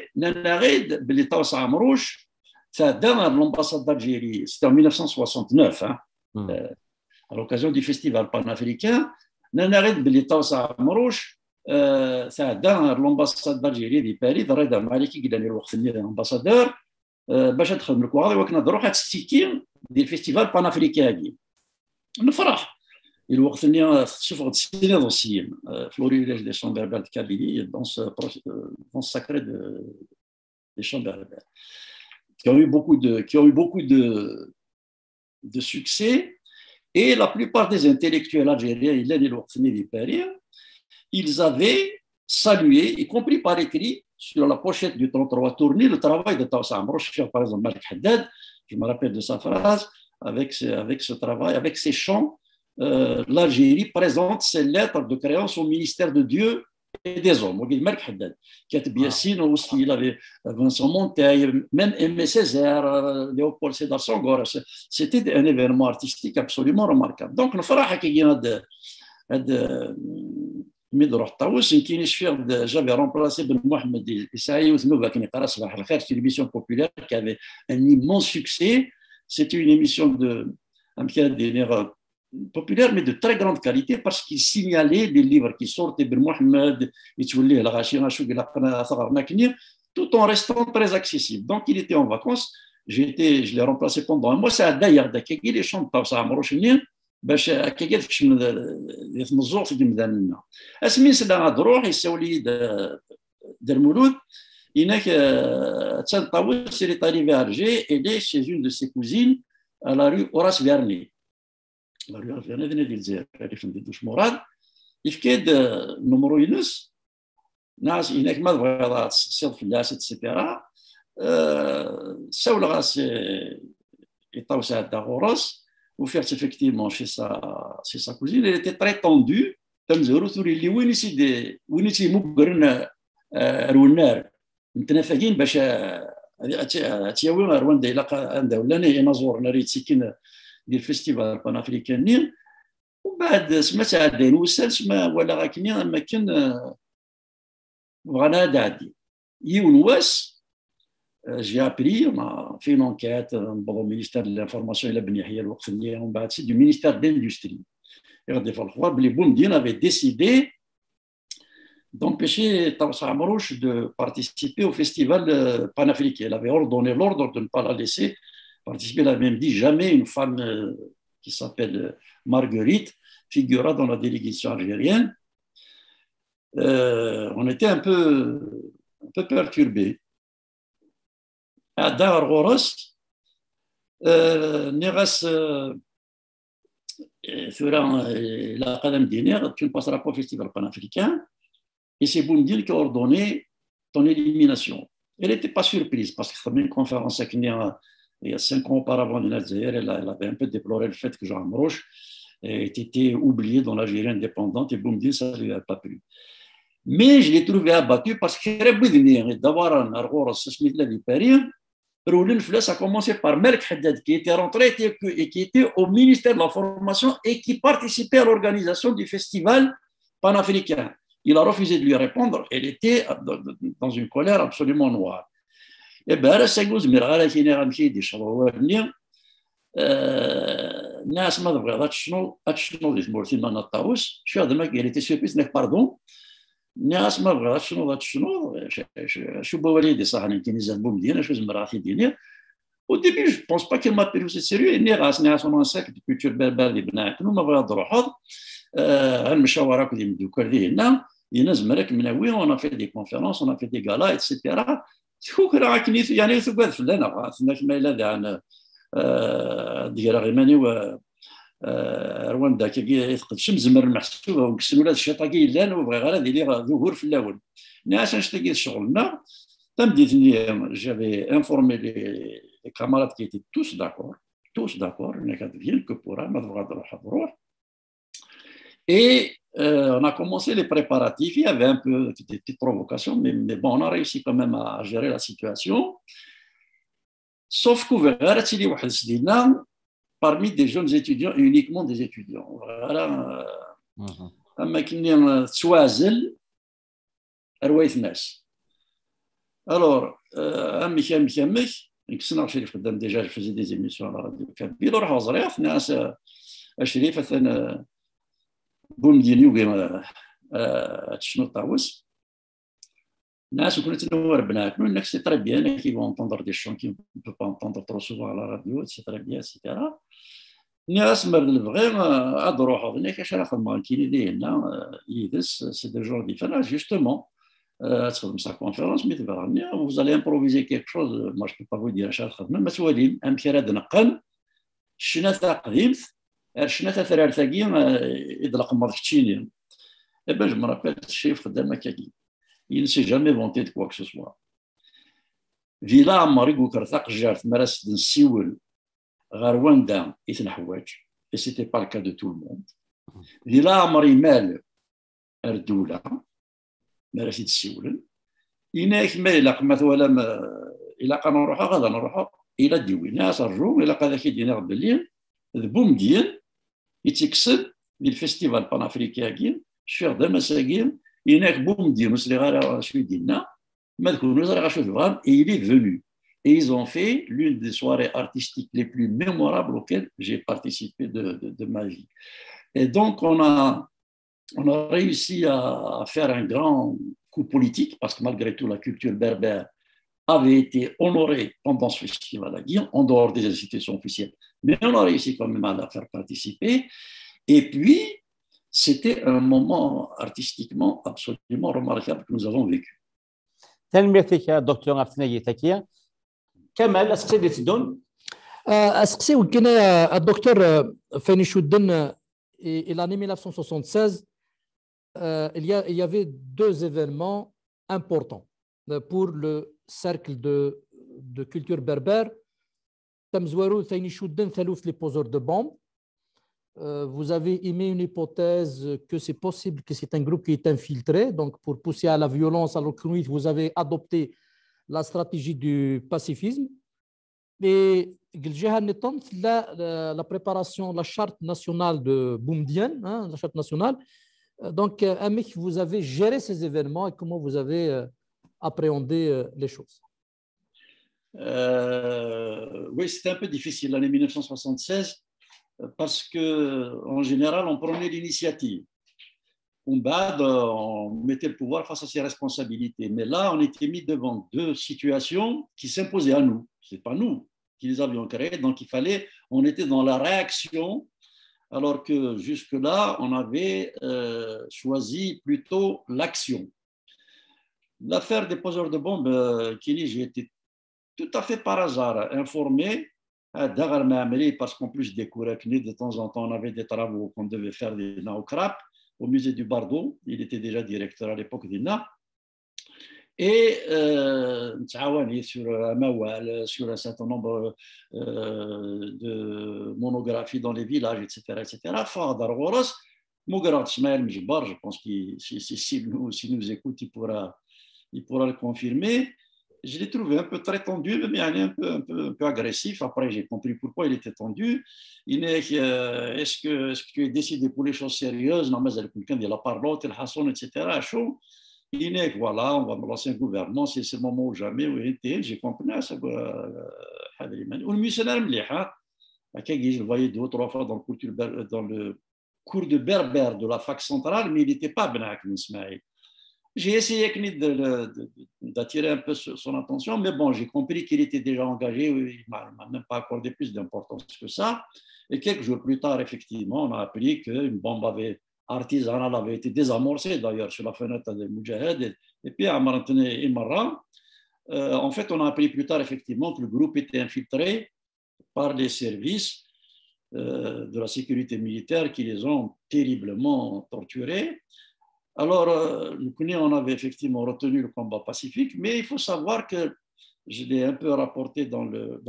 l'ambassade d'Algérie, c'était en 1969, à l'occasion du festival panafricain, l'ambassade d'Algérie de Paris, l'ambassadeur, des festivals panafricains. نفرح الوقت اللي شوفوا السنه aussi Florilège des chants berbères de Kabylie dans ce sacré des chants berbères qui ont eu beaucoup de succès, et la plupart des intellectuels algériens ils avaient salué, y compris par écrit sur la pochette du 33 tourné, le travail de Tawsa Amrouche, par exemple Malik Haddad. Je me rappelle de sa phrase. Avec ce travail, avec ces chants, l'Algérie présente ses lettres de créance au ministère de Dieu et des hommes. Il avait Vincent Monteil, même Aimé Césaire, Léopold Sédar Senghor. C'était un événement artistique absolument remarquable. Donc, j'avais remplacé Ben Mohamed Issaï, c'est une émission populaire qui avait un immense succès. C'était une émission populaire, mais de très grande qualité, parce qu'il signalait des livres qui sortent de Mohamed, tout en restant très accessible. Donc, il était en vacances. Je l'ai remplacé pendant un mois. C'est à d'ailleurs les chants de Tawsa Amrouche. باش كيف يتمزور في المدن اسمين سلا دروح يسولي در مولود هناك تنطوي سيري طالي فارجي et chez une de ses cousines à la rue Horace Vernet. La rue Horace Vernet ديال الجزائر عرفت ندوش مراد. يفكيد نمرو ينس ناس هناك ما بغا تصيد فلاس اتسيتيرا ساول غاس يطاوس هذا غورس وفيرت effectivement chez sa cousine elle était très tendue تمزورو ثوري اللي وين يسي مقرن رونار متنافقين باش تياوي رواندا الى عندها ولا نازور ناري تسكن ديال الفيستيفال بان افريكاني ومن بعد سمعت عاد نوسال سما ولا غاكني ما كان بغانا دادي يونواس j'ai appris, on a fait une enquête au ministère de l'Information et la Beniahia, c'est du ministère de l'Industrie. Et les Boumdine avaient décidé d'empêcher Tawsa Amrouche de participer au festival panafricain. Elle avait ordonné l'ordre de ne pas la laisser participer. Elle a même dit jamais une femme qui s'appelle Marguerite figurera dans la délégation algérienne. On était un peu perturbés. À Dar-Goros, Neras fera la Qadam Diner, tu ne passeras pas au festival panafricain, et c'est Boumdine qui a ordonné ton élimination. Elle n'était pas surprise, parce que une conférence il y a 5 ans auparavant en Algérie, elle avait un peu déploré le fait que Jean Amrouche ait été oublié dans l'Algérie indépendante, et Boumdine, ça ne lui a pas plu. Mais je l'ai trouvé abattu parce qu'il a besoin d'avoir un Ar-Goros, Smith Lady Paris. Roulin Fles a commencé par Melk Haddad, qui était rentré et qui était au ministère de la Formation et qui participait à l'organisation du festival panafricain. Il a refusé de lui répondre. Elle était dans une colère absolument noire. Et bien, là, c'est que je me rappelle qu'il y a un petit peu de choses. الناس ما تبغي شنو اللي مورتين ما نطاوش شو هذا ما قال لي سيربيس نك باردون الناس ما بغات شنو شو بواليدي صح انا كاين زعما ديالنا شو زمراتي ديالي au début je pense pas qu'elle m'a pris au sérieux اني غاسني انا ساك دي كولتور بربر اللي بنات ما بغا تروحوا المشاورات اللي مدوكر ديالنا ينز مرك منوي وانا في دي كونفيرونس وانا في دي غالا ايتترا شكون راكني يعني ثقات فلانه غاسنا ما الا دعنا ديال غيماني و رواندا كي يفقد شمس مر محسوبه ونكسلوا ولاد الشيطاكي لان وبغي غير هذه اللي ظهور في الاول ناس نشتاقي شغلنا تمديتني j'avais informé les camarades qui étaient tous d'accord on n'a qu'à dire que pour un madra de et on a commencé les préparatifs il y avait un peu des petites provocations mais bon on a réussi quand même à gérer la situation sauf que verrat li واحد سدينا parmi des jeunes étudiants et uniquement des étudiants. Voilà. أما كنا توازل رواية الناس. Alors, أمي كامك كسنا شريف قدام ديجا je faisais des émissions à la radio كبير وراح وزريف ناس شريف أثناء بومدين يوغي تشنو طاوس الناس كنا تنور بنات nous c'est très bien qui vont entendre des chants qu'ils ne peuvent pas entendre trop souvent à la radio c'est très bien etc. الناس مرد البغي عاد روحوا هناك اش راه خدمه كاين ديالنا يدس سي دو جور ديفيرون جوستومون تخدم سا كونفيرونس مي تبرعني vous allez improviser quelque chose moi je peux pas vous dire اش خدمه ما توالين امكره نقل الشناثه قديمت الشناثه ثلاثاكي يدلق مرض كتشيني باش ما رابيل الشيء خدام هكاكي il ne s'est jamais vanté de quoi que ce soit. Villa Amarigo Karthak Jart Maras de Siwel, Rwanda et Nahouach, et ce n'était pas le cas de tout le monde. Villa Amarimel Erdoula, Maras de Siwel, il n'a que la Matoualam, il a Kanoroha, il a dit oui, il a Sarjou, il a Kadaki Diner Belien, le Boumdien, il s'excède du festival panafricain, cher Damasagin. Il est venu. Et ils ont fait l'une des soirées artistiques les plus mémorables auxquelles j'ai participé de ma vie. Et donc, on a réussi à faire un grand coup politique, parce que malgré tout, la culture berbère avait été honorée pendant ce festival à Guillaume, en dehors des institutions officielles. Mais on a réussi quand même à la faire participer. Et puis, c'était un moment artistiquement absolument remarquable que nous avons vécu. تلميذك دكتور عفتني تكيا كمال اسقسي تدون اسقسي وكان الدكتور فاني شودن الى 1976 il y avait deux événements importants pour le cercle de culture berbère. Tamzouarou, les poseurs de bombes. Vous avez émis une hypothèse que c'est possible que c'est un groupe qui est infiltré. Donc, pour pousser à la violence, alors que vous avez adopté la stratégie du pacifisme. Et la préparation, la charte nationale de Boumediene, la charte nationale. Donc, Amik, vous avez géré ces événements et comment vous avez appréhendé les choses? Oui, c'était un peu difficile l'année 1976 parce qu'en général, on prenait l'initiative. On mettait le pouvoir face à ses responsabilités. Mais là, on était mis devant deux situations qui s'imposaient à nous. Ce n'est pas nous qui les avions créées, donc on était dans la réaction, alors que jusque-là, on avait choisi plutôt l'action. L'affaire des poseurs de bombes, Kini, j'ai été tout à fait par hasard informé parce qu'en plus des cours de temps en temps, on avait des travaux qu'on devait faire des Naokrap au musée du Bardo. Il était déjà directeur à l'époque d'INA. Et sur Mawal, sur un certain nombre de monographies dans les villages, etc. Fadar Ghoras, Mougarad Ismaël Mjbar, je pense qu'il s'il nous écoute, il pourra le confirmer. Je l'ai trouvé un peu très tendu, mais un peu agressif. Après, j'ai compris pourquoi il était tendu. Est-ce que tu es décidé pour les choses sérieuses? Non, mais quelqu'un dit la parole, le Hassan, etc. Chaud. Il est voilà, on va me lancer un gouvernement, c'est le moment ou jamais. Oui, j'ai compris ça. Ou le missionnaire Mliha, je le voyais deux ou trois fois dans le cours de berbère de la fac centrale, mais il n'était pas Benak Ismaël. J'ai essayé d'attirer un peu son attention, mais bon, j'ai compris qu'il était déjà engagé. Il ne m'a même pas accordé plus d'importance que ça. Et quelques jours plus tard, effectivement, on a appris qu'une bombe artisanale avait été désamorcée, d'ailleurs, sur la fenêtre des Moudjahed. Et puis, à Marantene et Marra, en fait, on a appris plus tard, effectivement, que le groupe était infiltré par les services de la sécurité militaire qui les ont terriblement torturés. Alors, nous, on avait effectivement retenu le combat pacifique, mais il faut savoir que je l'ai un peu rapporté dans le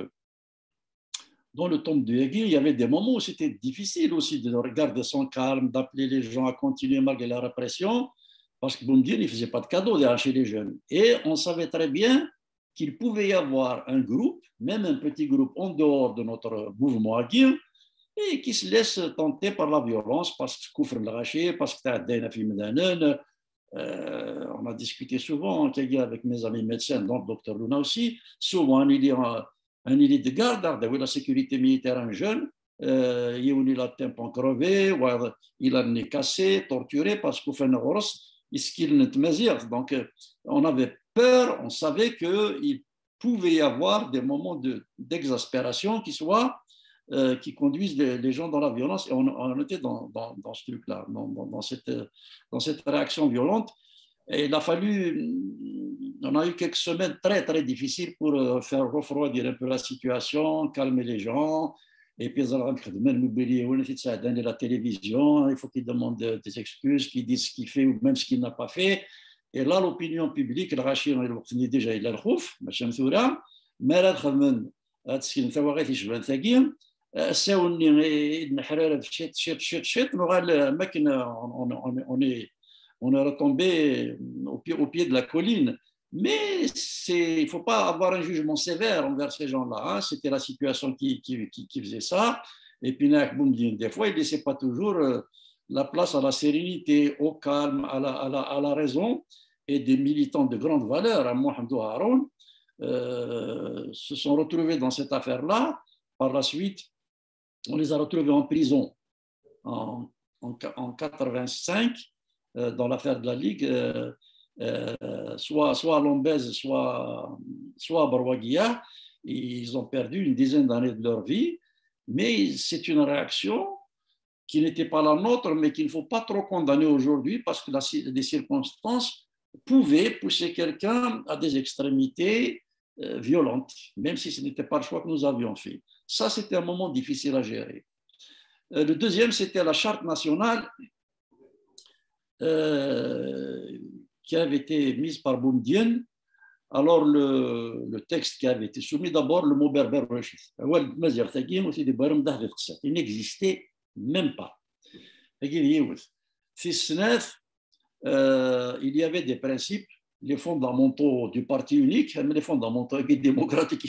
tome de Hegel, il y avait des moments où c'était difficile aussi de regarder son calme, d'appeler les gens à continuer malgré la répression, parce que Boumediene, il ne faisait pas de cadeau d'arracher les jeunes. Et on savait très bien qu'il pouvait y avoir un groupe, même un petit groupe en dehors de notre mouvement Hegel, et qui se laisse tenter par la violence, parce que Koufr l'arraché, parce que on a discuté souvent avec mes amis médecins, dont le docteur Luna aussi, souvent il y a un île de garde, la sécurité militaire, un jeune, il a le tympan crevé, il a le nez cassé, torturé, parce qu'au fin de il ne te donc on avait peur, on savait qu'il pouvait y avoir des moments d'exaspération qui conduisent les gens dans la violence. Et on était dans ce truc-là, dans cette réaction violente. Et il a fallu, on a eu quelques semaines très, très difficiles pour faire refroidir un peu la situation, calmer les gens. Et puis, la télévision, il faut qu'il demande des excuses, qu'il dise ce qu'il fait ou même ce qu'il n'a pas fait. Et là, l'opinion publique, le Rachid, il est déjà il a le خوف, ماشي مثورة، ما لا تخمن هادشي ثوارث يشبه ثقيل. On est retombé au pied de la colline. Mais il ne faut pas avoir un jugement sévère envers ces gens-là. Hein. C'était la situation qui faisait ça. Et puis, des fois, il ne laissait pas toujours la place à la sérénité, au calme, à la raison. Et des militants de grande valeur, à Mohamedou Haroun, se sont retrouvés dans cette affaire-là. Par la suite, on les a retrouvés en prison en 85 dans l'affaire de la Ligue, soit à Lombez, soit à Barwaguia. Ils ont perdu une dizaine d'années de leur vie, mais c'est une réaction qui n'était pas la nôtre, mais qu'il ne faut pas trop condamner aujourd'hui parce que les circonstances pouvaient pousser quelqu'un à des extrémités violentes, même si ce n'était pas le choix que nous avions fait. Ça, c'était un moment difficile à gérer. Le deuxième, c'était la charte nationale qui avait été mise par Boumediene. Alors, le texte qui avait été soumis, d'abord, le mot berbère, il n'existait même pas. Il y avait des principes, les fondamentaux du parti unique, les fondamentaux démocratiques,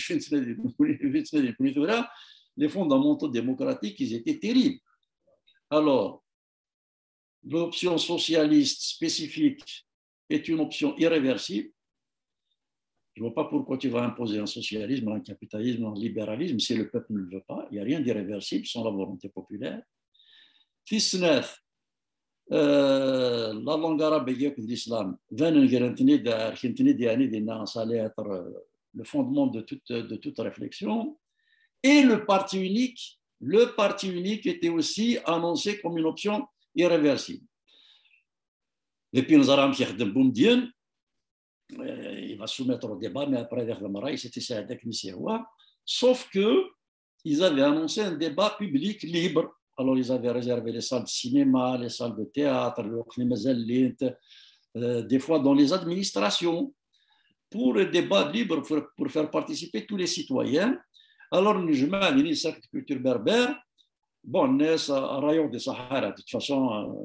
les fondamentaux démocratiques, ils étaient terribles. Alors, l'option socialiste spécifique est une option irréversible. Je ne vois pas pourquoi tu vas imposer un socialisme, un capitalisme, un libéralisme si le peuple ne le veut pas. Il n'y a rien d'irréversible sans la volonté populaire. La langue arabe de l'islam, ça allait être le fondement de toute réflexion. Et le parti unique était aussi annoncé comme une option irréversible. Depuis nous avons Boumediene, il va soumettre au débat, mais après c'était Saadek Nisseroua. Sauf qu'ils avaient annoncé un débat public libre. Alors, ils avaient réservé les salles de cinéma, les salles de théâtre, des fois dans les administrations, pour le débat libre, pour faire participer tous les citoyens. Alors, nous avons une certaine culture berbère. Bon, nous avons un rayon de Sahara, de toute façon.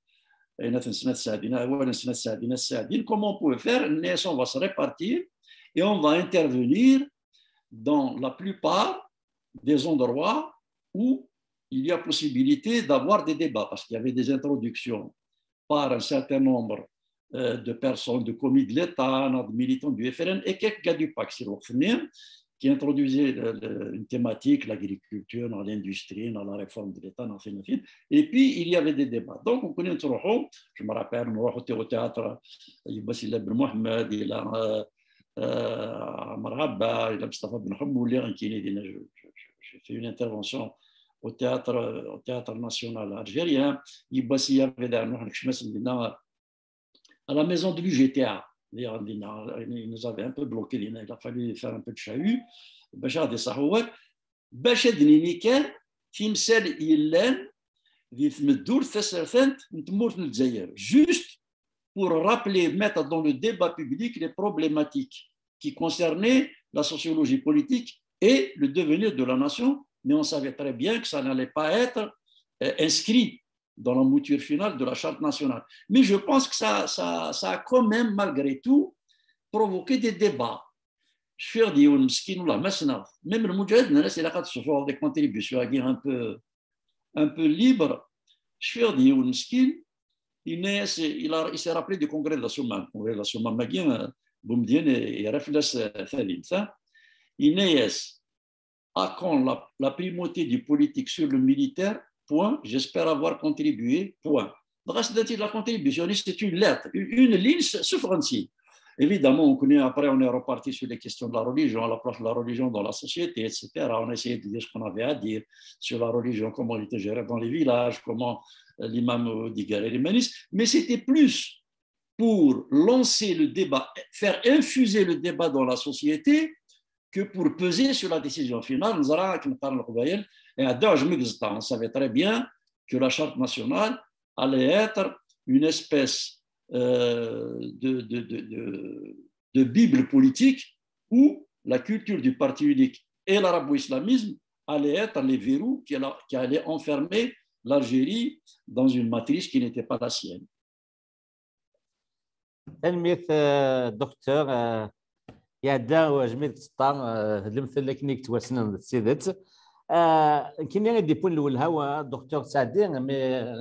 Comment on pouvait faire? On va se répartir et on va intervenir dans la plupart des endroits où il y a possibilité d'avoir des débats, parce qu'il y avait des introductions par un certain nombre de personnes, de commis de l'État, de militants du FLN et quelques gars du PAC, qui introduisaient une thématique, l'agriculture, dans l'industrie, dans la réforme de l'État, et puis il y avait des débats. Donc on connaît, je me rappelle, on était au théâtre, Ybassila Ben Mohamed, il a Amar Abba, il a Mustafa Ben Hammouli, j'ai fait une intervention au théâtre national algérien. Ybassila avait à la maison de l'UGTA. Il nous avait un peu bloqué, il a fallu faire un peu de chahut. Bachar de Sahouet, Bachar de Niniken, Timsel Yellen, juste pour rappeler, mettre dans le débat public les problématiques qui concernaient la sociologie politique et le devenir de la nation, mais on savait très bien que ça n'allait pas être inscrit dans la mouture finale de la charte nationale. Mais je pense que ça a quand même, malgré tout, provoqué des débats. Je veux dire, même le Moudjahid, il a fait des contributions un peu libres. Je veux dire, il s'est rappelé du congrès de la Soumane. Le congrès de la Soumane, Boumediene et Refles Thalim. Il a quand la primauté du politique sur le militaire. Point, j'espère avoir contribué, point. La contribution, c'est une lettre, une ligne souffrantine. Évidemment, on connaît, après, on est reparti sur les questions de la religion, la place de la religion dans la société, etc. On a essayé de dire ce qu'on avait à dire sur la religion, comment elle était gérée dans les villages, comment l'imam Digar les manis. Mais c'était plus pour lancer le débat, faire infuser le débat dans la société que pour peser sur la décision finale. Et à on savait très bien que la charte nationale allait être une espèce de bible politique où la culture du parti unique et l'arabo-islamisme allaient être les verrous qui allaient enfermer l'Algérie dans une matrice qui n'était pas la sienne. دكتور يا وجميل تسطا المثل اللي كني كتواسنا السيدات كاين غادي يكون الاول هو الدكتور سعدي مي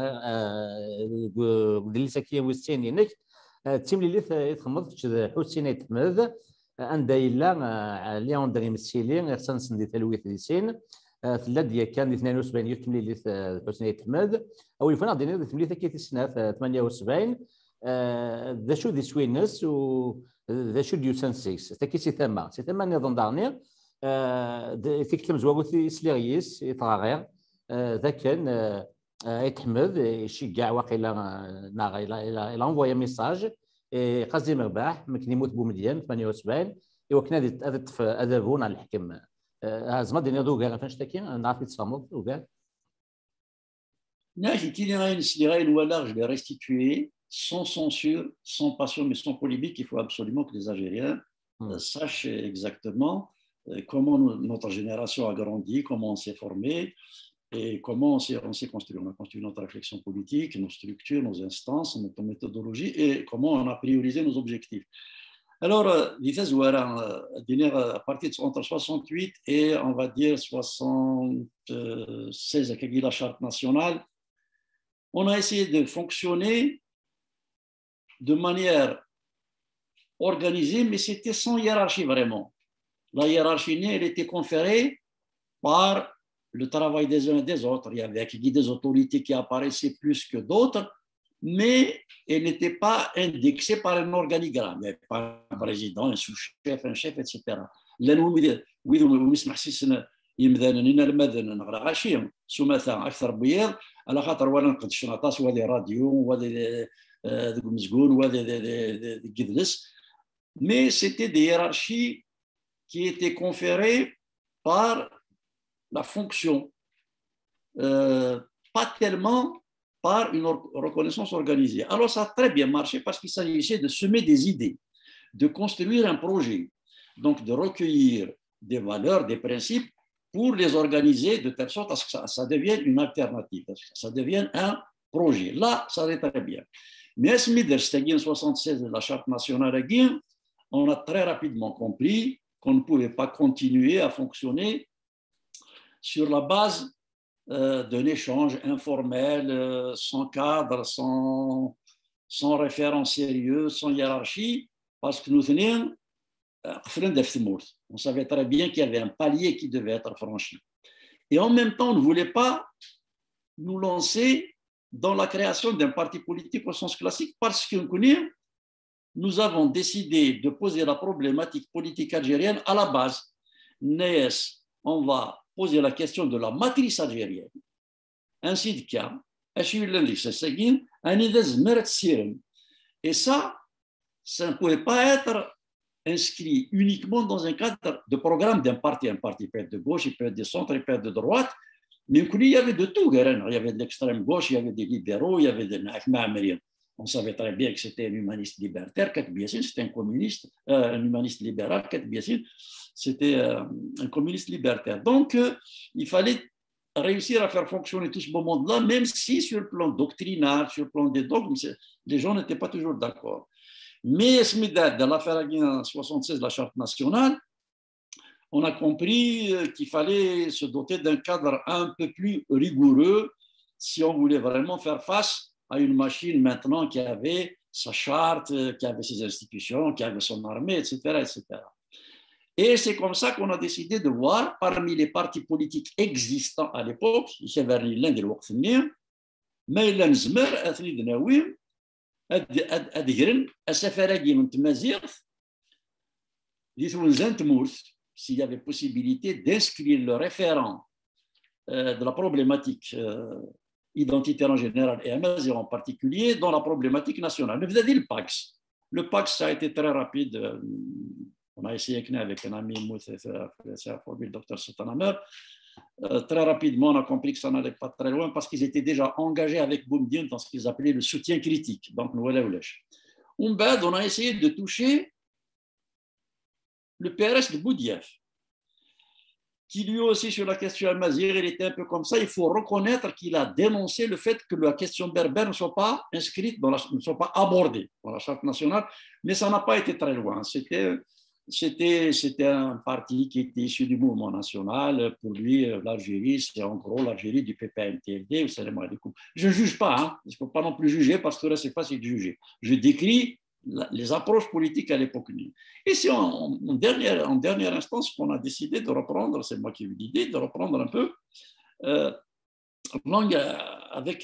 اللي ساكيه وستين هناك تيم اللي يتخمض حسين يتحمد عند الا ليون دري مسيلين خصنا سندي تلويث ديسين ثلاث ديال كان 72 يكمل اللي حسين يتحمد او يفنا دينا ثمليثه كي تسنه 78 ذا شو ذي سوينس و ذا شو ديوسانسيس تاكي سي ثما نظام دارني فيك مزواوثي سليغيس يطغاغير ذا كان يتحمد يشجع واقيلا ناغ الى انفويا ميساج قصدي مرباح ممكن يموت بومديان 78 وكنا هذا هذا بون على الحكم هازما دينا دوكا فاش تاكي نعرف يتصامد دوكا ناجي كي غاين سليغاين ولا je l'ai restitué sans censure, sans passion, mais sans polémique. Il faut absolument que les Algériens sachent exactement comment notre génération a grandi, comment on s'est formé et comment on s'est construit. On a construit notre réflexion politique, nos structures, nos instances, notre méthodologie et comment on a priorisé nos objectifs. Alors, à partir entre 68 et on va dire 76 avec la charte nationale, on a essayé de fonctionner de manière organisée, mais c'était sans hiérarchie vraiment. La hiérarchie, elle était conférée par le travail des uns et des autres. Il y avait des autorités qui apparaissaient plus que d'autres, mais elle n'était pas indexée par un organigramme. Il n'y avait pas un président, un sous-chef, un chef, etc. يمدانني المدن نغرى غاشيم سمثا اكثر بيض على خاطر ولا نقد الشنطاس وهذه راديو وهذه مسجون وهذه جدلس. Mais c'était des hiérarchies qui étaient conférées par la fonction, pas tellement par une reconnaissance organisée. Alors ça a très bien marché parce qu'il s'agissait de semer des idées, de construire un projet, donc de recueillir des valeurs, des principes pour les organiser de telle sorte à ce que ça devienne une alternative, à ce que ça devienne un projet. Là, ça allait très bien. Mais à ce moment-là, 76 de la Charte nationale, on a très rapidement compris qu'on ne pouvait pas continuer à fonctionner sur la base d'un échange informel, sans cadre, sans référent sérieux, sans hiérarchie, parce que nous tenions on savait très bien qu'il y avait un palier qui devait être franchi. Et en même temps, on ne voulait pas nous lancer dans la création d'un parti politique au sens classique parce que nous avons décidé de poser la problématique politique algérienne à la base. On va poser la question de la matrice algérienne. Ainsi de cas, et ça ne pouvait pas être inscrit uniquement dans un cadre de programme d'un parti. Un parti peut être de gauche, il peut être de centre, il peut être de droite, mais il y avait de tout. Il y avait de l'extrême gauche, il y avait des libéraux, il y avait des Nahma. On savait très bien que c'était un humaniste libertaire, c'était un communiste, un humaniste libéral, c'était un communiste libertaire. Donc, il fallait réussir à faire fonctionner tout ce beau monde-là, même si sur le plan doctrinal, sur le plan des dogmes, les gens n'étaient pas toujours d'accord. Mais dans l'affaire 76 de la Charte nationale, on a compris qu'il fallait se doter d'un cadre un peu plus rigoureux si on voulait vraiment faire face à une machine maintenant qui avait sa charte, qui avait ses institutions, qui avait son armée, etc., etc. Et c'est comme ça qu'on a décidé de voir parmi les partis politiques existants à l'époque, s'il y avait possibilité d'inscrire le référent de la problématique identitaire en général et Amazigh en particulier dans la problématique nationale. Le PAX. Le PAX, ça a été très rapide. On a essayé avec un ami, le docteur Sultan. Très rapidement, on a compris que ça n'allait pas très loin parce qu'ils étaient déjà engagés avec Boumediene dans ce qu'ils appelaient le soutien critique. Donc, on a essayé de toucher le PRS de Boudiaf, qui lui aussi, sur la question Amazigh, il était un peu comme ça. Il faut reconnaître qu'il a dénoncé le fait que la question berbère ne soit pas inscrite, ne soit pas abordée dans la Charte nationale, mais ça n'a pas été très loin. C'était un parti qui était issu du mouvement national. Pour lui, l'Algérie, c'est en gros l'Algérie du PPNTLD. Je ne juge pas, hein. Il ne faut pas non plus juger parce que là, c'est facile de juger. Je décris les approches politiques à l'époque. Et c'est en dernière instance qu'on a décidé de reprendre, c'est moi qui ai eu l'idée, de reprendre un peu avec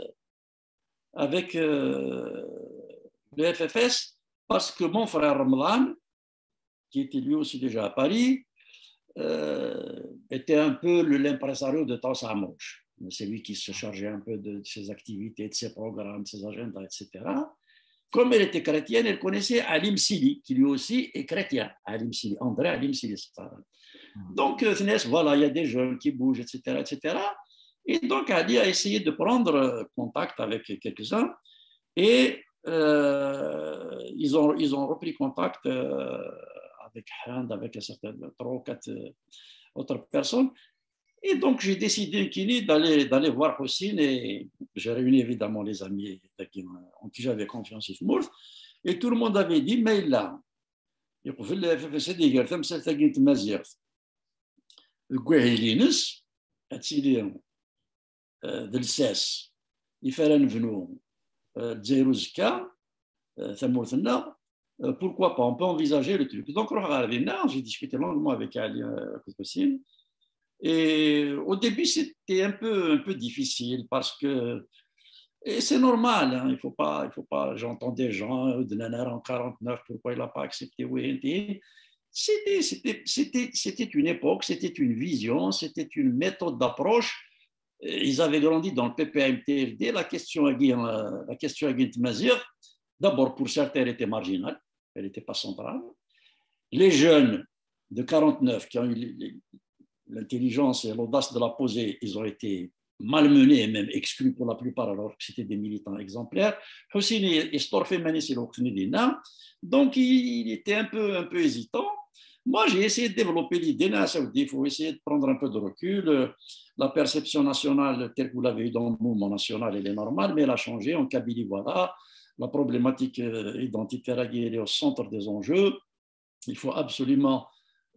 le FFS, parce que mon frère Ramadan, qui était lui aussi déjà à Paris, était un peu l'impresario de Taous Amrouche. C'est lui qui se chargeait un peu de ses activités, de ses programmes, de ses agendas, etc. Comme elle était chrétienne, elle connaissait Alim Sili, qui lui aussi est chrétien. Alim Sili, André Alim Sili. Donc, voilà, il y a des jeunes qui bougent, etc., etc. Et donc, Ali a essayé de prendre contact avec quelques-uns. Et ils ont repris contact avec Hand, avec un certain 3 ou 4 autres personnes. Et donc, j'ai décidé d'aller voir Hossein et j'ai réuni évidemment les amis en qui j'avais confiance. Et tout le monde avait dit, mais là, في صديق تمثل تاقيت مزيغ الكواهيلينس هتسيلي دلساس يفرن فنو تزايرو زكا ثمورثنا pourquoi pas, on peut envisager le truc. Donc, j'ai discuté longuement avec Ali Koutoussine. Et au début, c'était un peu difficile parce que, et c'est normal, hein, il faut pas, j'entends des gens de Nanar en 49, pourquoi il n'a pas accepté Ouéhenté. C'était une époque, c'était une vision, c'était une méthode d'approche. Ils avaient grandi dans le PPA-MTFD. La question à Guint Mazir, d'abord pour certains, elle était marginale, elle n'était pas centrale. Les jeunes de 49 qui ont eu l'intelligence et l'audace de la poser, ils ont été malmenés et même exclus pour la plupart alors que c'était des militants exemplaires. Hossein et Storfé Manis, donc il était un peu hésitant. Moi, j'ai essayé de développer l'idée, il faut essayer de prendre un peu de recul. La perception nationale, telle que vous l'avez eu dans le mouvement national, elle est normale, mais elle a changé. En Kabylie, voilà, la problématique identitaire elle est au centre des enjeux. Il faut absolument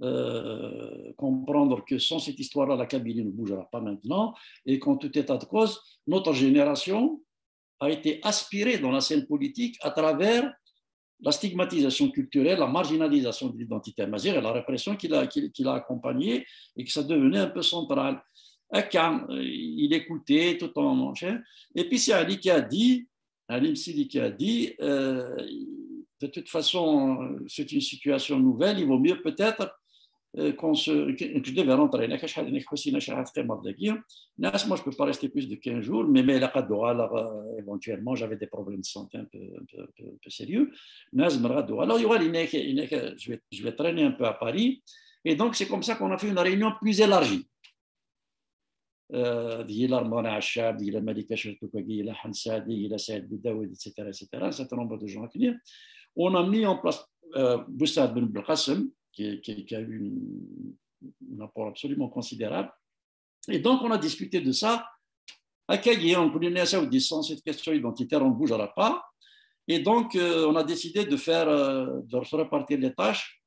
comprendre que sans cette histoire-là, la Kabylie ne bougera pas maintenant et qu'en tout état de cause, notre génération a été aspirée dans la scène politique à travers la stigmatisation culturelle, la marginalisation de l'identité amazigh et la répression qui l'a accompagnée et que ça devenait un peu central. Quand il écoutait tout en manchant. Et puis c'est Ali qui a dit, Ali Msidi qui a dit, de toute façon, c'est une situation nouvelle, il vaut mieux peut-être que je devais rentrer. Moi, je ne peux pas rester plus de 15 jours, mais éventuellement, j'avais des problèmes de santé un peu sérieux. Alors, je vais traîner un peu à Paris. Et donc, c'est comme ça qu'on a fait une réunion plus élargie. Un certain nombre de gens à venir. On a mis en place Boussad Ben Belkacem, qui a eu un apport absolument considérable. Et donc, on a discuté de ça. À Kagué, on connaît ça au sans cette question identitaire, on ne bougera pas. Et donc, on a décidé de se répartir les tâches.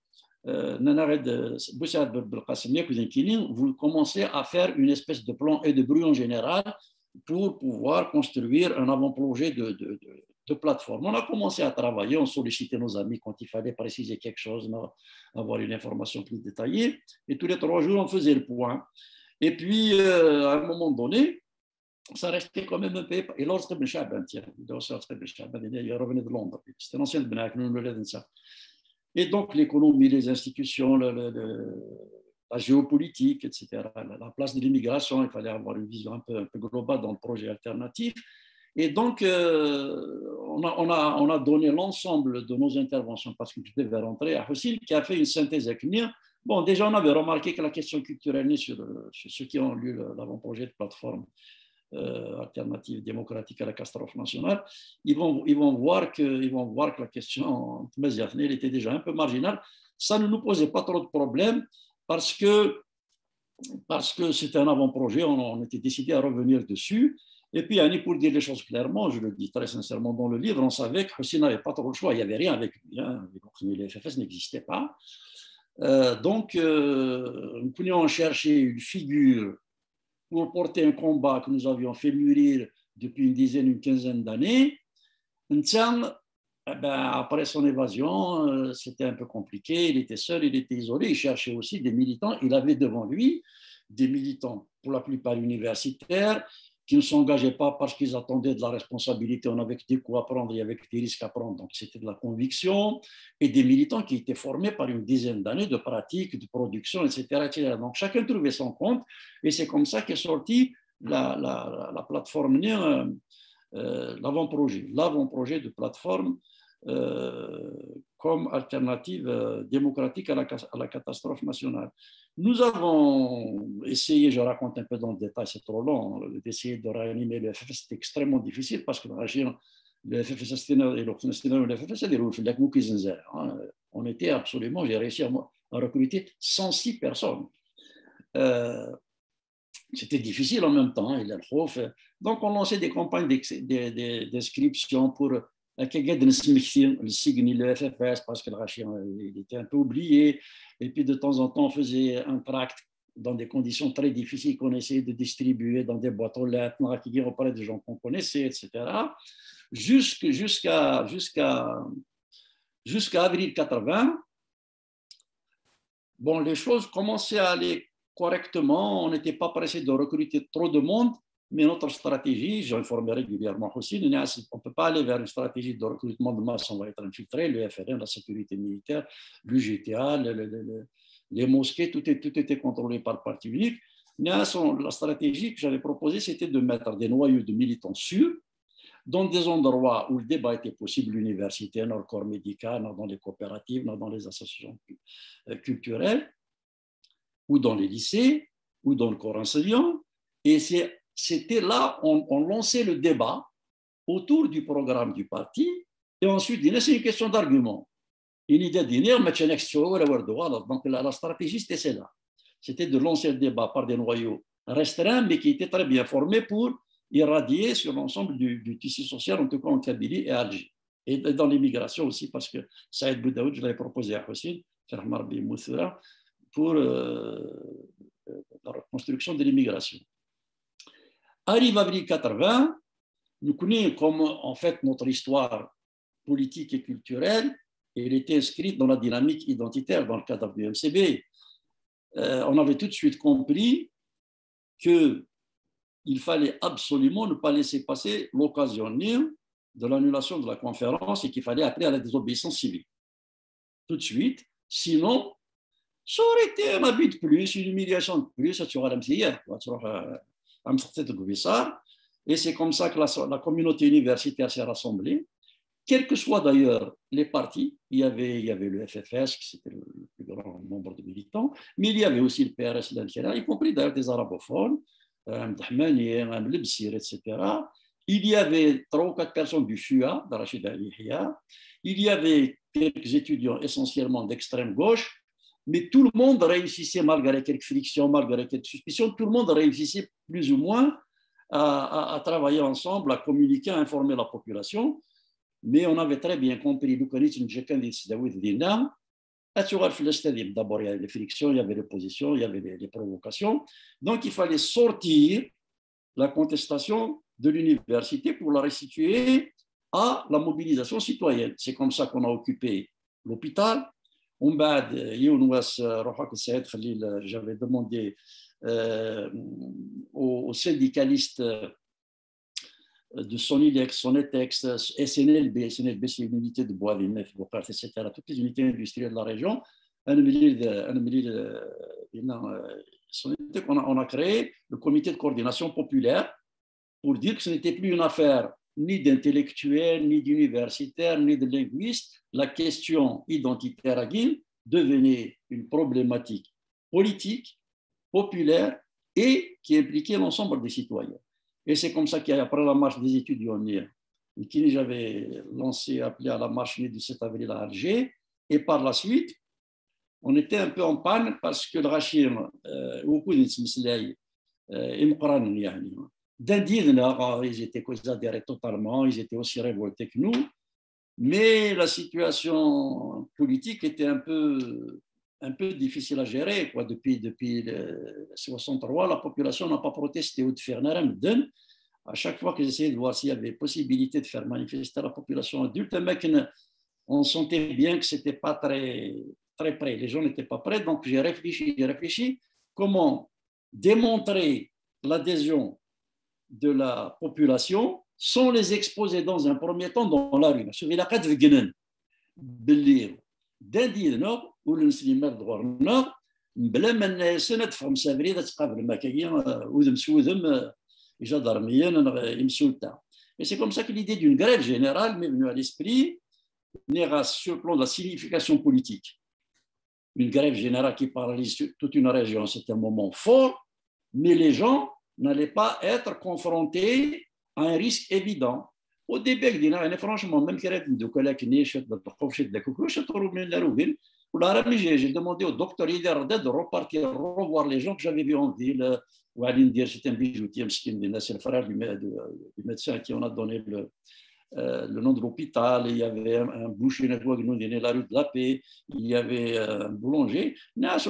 Vous commencez à faire une espèce de plan et de brouillon général pour pouvoir construire un avant-projet de plateforme. On a commencé à travailler, on sollicitait nos amis quand il fallait préciser quelque chose, avoir une information plus détaillée. Et tous les 3 jours, on faisait le point. Et puis, à un moment donné, ça restait quand même un peu. Et lorsque il revenait de Londres, c'était l'ancien de Benak, nous le disons ça. Et donc, l'économie, les institutions, la géopolitique, etc., la place de l'immigration, il fallait avoir une vision un peu globale dans le projet alternatif. Et donc, on a donné l'ensemble de nos interventions parce que je devais rentrer à Hossein, qui a fait une synthèse avec nous. Bon, déjà, on avait remarqué que la question culturelle sur ceux qui ont lu l'avant-projet de plateforme alternative démocratique à la catastrophe nationale, ils vont voir que la question elle était déjà un peu marginale. Ça ne nous posait pas trop de problèmes parce que c'était un avant-projet, on était décidé à revenir dessus. Et puis, Annie, pour dire les choses clairement, je le dis très sincèrement dans le livre, on savait que Hossein n'avait pas trop le choix, il n'y avait rien avec lui, hein. Les FFS n'existaient pas. Donc, nous pouvions chercher une figure pour porter un combat que nous avions fait mûrir depuis une quinzaine d'années. Après son évasion, c'était un peu compliqué, il était seul, il était isolé, il cherchait aussi des militants, il avait devant lui des militants, pour la plupart universitaires, qui ne s'engageaient pas parce qu'ils attendaient de la responsabilité, on avait des coups à prendre, il y avait des risques à prendre, donc c'était de la conviction, et des militants qui étaient formés par une dizaine d'années de pratique, de production, etc., etc. Donc chacun trouvait son compte, et c'est comme ça qu'est sortie la plateforme, l'avant-projet de plateforme comme alternative démocratique à la catastrophe nationale. Nous avons essayé, je raconte un peu dans le détail, c'est trop long, d'essayer de réanimer le FFS, c'était extrêmement difficile parce que le FFS, on était absolument, j'ai réussi à recruter 106 personnes. C'était difficile en même temps. Donc, on lançait des campagnes d'inscription pour le FFS parce que le Rachid était un peu oublié. Et puis, de temps en temps, on faisait un tract dans des conditions très difficiles qu'on essayait de distribuer dans des boîtes aux lettres, on parlait des gens qu'on connaissait, etc. Jusqu'à avril 80, bon, les choses commençaient à aller correctement. On n'était pas pressé de recruter trop de monde, mais notre stratégie, j'informais régulièrement aussi, on ne peut pas aller vers une stratégie de recrutement de masse, on va être infiltré, le FRN, la sécurité militaire, l'UGTA, les mosquées, tout était contrôlé par le parti unique. La stratégie que j'avais proposée, c'était de mettre des noyaux de militants sûrs dans des endroits où le débat était possible, l'université, dans le corps médical, dans les coopératives, dans les associations culturelles, ou dans les lycées, ou dans le corps enseignant. Et c'était là, on lançait le débat autour du programme du parti, et ensuite, c'est une question d'argument. Une idée d'unir, donc la stratégie, c'était celle-là. C'était de lancer le débat par des noyaux restreints, mais qui étaient très bien formés pour irradier sur l'ensemble du tissu social, en tout cas en Kabylie et à Alger. Et dans l'immigration aussi, parce que Saïd Boudaoud, je l'avais proposé à Hossein, pour la reconstruction de l'immigration. Arrive avril 80, nous connaissons comme en fait notre histoire politique et culturelle, et elle était inscrite dans la dynamique identitaire dans le cadre du MCB. On avait tout de suite compris qu'il fallait absolument ne pas laisser passer l'occasion de l'annulation de la conférence et qu'il fallait appeler à la désobéissance civile. Tout de suite, sinon, ça aurait été un abus de plus, une humiliation de plus, ça serait et c'est comme ça que la communauté universitaire s'est rassemblée. Quels que soient d'ailleurs les partis, il y avait le FFS, qui c'était le plus grand nombre de militants, mais il y avait aussi le PRS, y compris d'ailleurs des arabophones, etc. Il y avait 3 ou 4 personnes du FUA, d'Arachid al-Yahya. Il y avait quelques étudiants essentiellement d'extrême gauche, mais tout le monde réussissait, malgré quelques frictions, malgré quelques suspicions, tout le monde réussissait plus ou moins à travailler ensemble, à communiquer, à informer la population. Mais on avait très bien compris, d'abord il y avait les frictions, il y avait l'opposition, il y avait les provocations. Donc il fallait sortir la contestation de l'université pour la restituer à la mobilisation citoyenne. C'est comme ça qu'on a occupé l'hôpital. J'avais demandé aux syndicalistes de Sonilex, Sonetex, SNLB, c'est une unité de bois, etc., toutes les unités industrielles de la région. On a créé le comité de coordination populaire pour dire que ce n'était plus une affaire ni d'intellectuels, ni d'universitaires, ni de linguistes. La question identitaire à Guim devenait une problématique politique, populaire et qui impliquait l'ensemble des citoyens. Et c'est comme ça qu'après la marche des étudiants, j'avais appelé à la marche du 7 avril à Alger. Et par la suite, on était un peu en panne parce que le Rachid, beaucoup de ils étaient adhérés totalement, ils étaient aussi révoltés que nous. Mais la situation politique était un peu difficile à gérer. Quoi. Depuis 1963, la population n'a pas protesté. À chaque fois que j'essayais de voir s'il y avait possibilité de faire manifester la population adulte, on sentait bien que ce n'était pas très, très près. Les gens n'étaient pas prêts. Donc j'ai réfléchi comment démontrer l'adhésion de la population sans les exposer dans un premier temps dans la rue. والمسلمين دغورنا بلا ما الناس تفهم سافري تقابل المكاين وذم سوذم جدرميا يمسوتا. Et c'est comme ça que l'idée d'une grève générale m'est venue à l'esprit, sur le plan de la signification politique. Une grève générale qui paralyse toute une région, c'est un moment fort, mais les gens n'allaient pas être confrontés à un risque évident. au début يعني franchement même كرات ندوك لكن ايش تلقوا شي داك واش تطلب من الروبين ولا راني j'ai demandé au docteur يدير de repartir revoir les gens que j'avais vus en ville وغادي ندير c'était un bijoutier مسكين des c'est le frère du médecin qui en a donné le nom de l'hôpital, il y avait un boucher nettoyé qui nous donnait la rue de la Paix, il y avait un boulanger. On a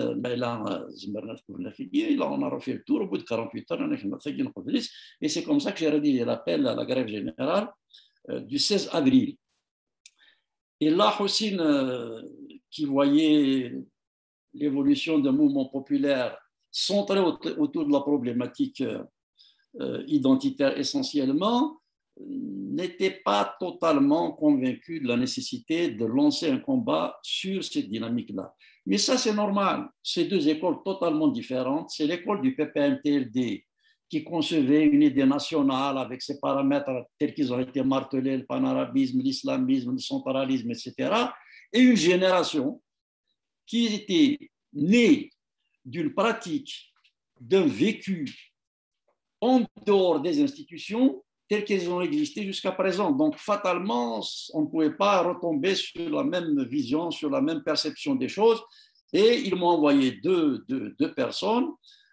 refait le tour au bout de 48 heures. Et c'est comme ça que j'ai rédigé l'appel à la grève générale du 16 avril. Et là, Houssine, qui voyait l'évolution d'un mouvement populaire centré autour de la problématique identitaire essentiellement, n'était pas totalement convaincu de la nécessité de lancer un combat sur cette dynamique-là. Mais ça, c'est normal. C'est deux écoles totalement différentes. C'est l'école du PPM-TLD qui concevait une idée nationale avec ses paramètres tels qu'ils ont été martelés, le panarabisme, l'islamisme, le centralisme, etc. Et une génération qui était née d'une pratique, d'un vécu en dehors des institutions telles qu'elles ont existé jusqu'à présent. Donc, fatalement, on ne pouvait pas retomber sur la même vision, sur la même perception des choses. Et ils m'ont envoyé deux personnes.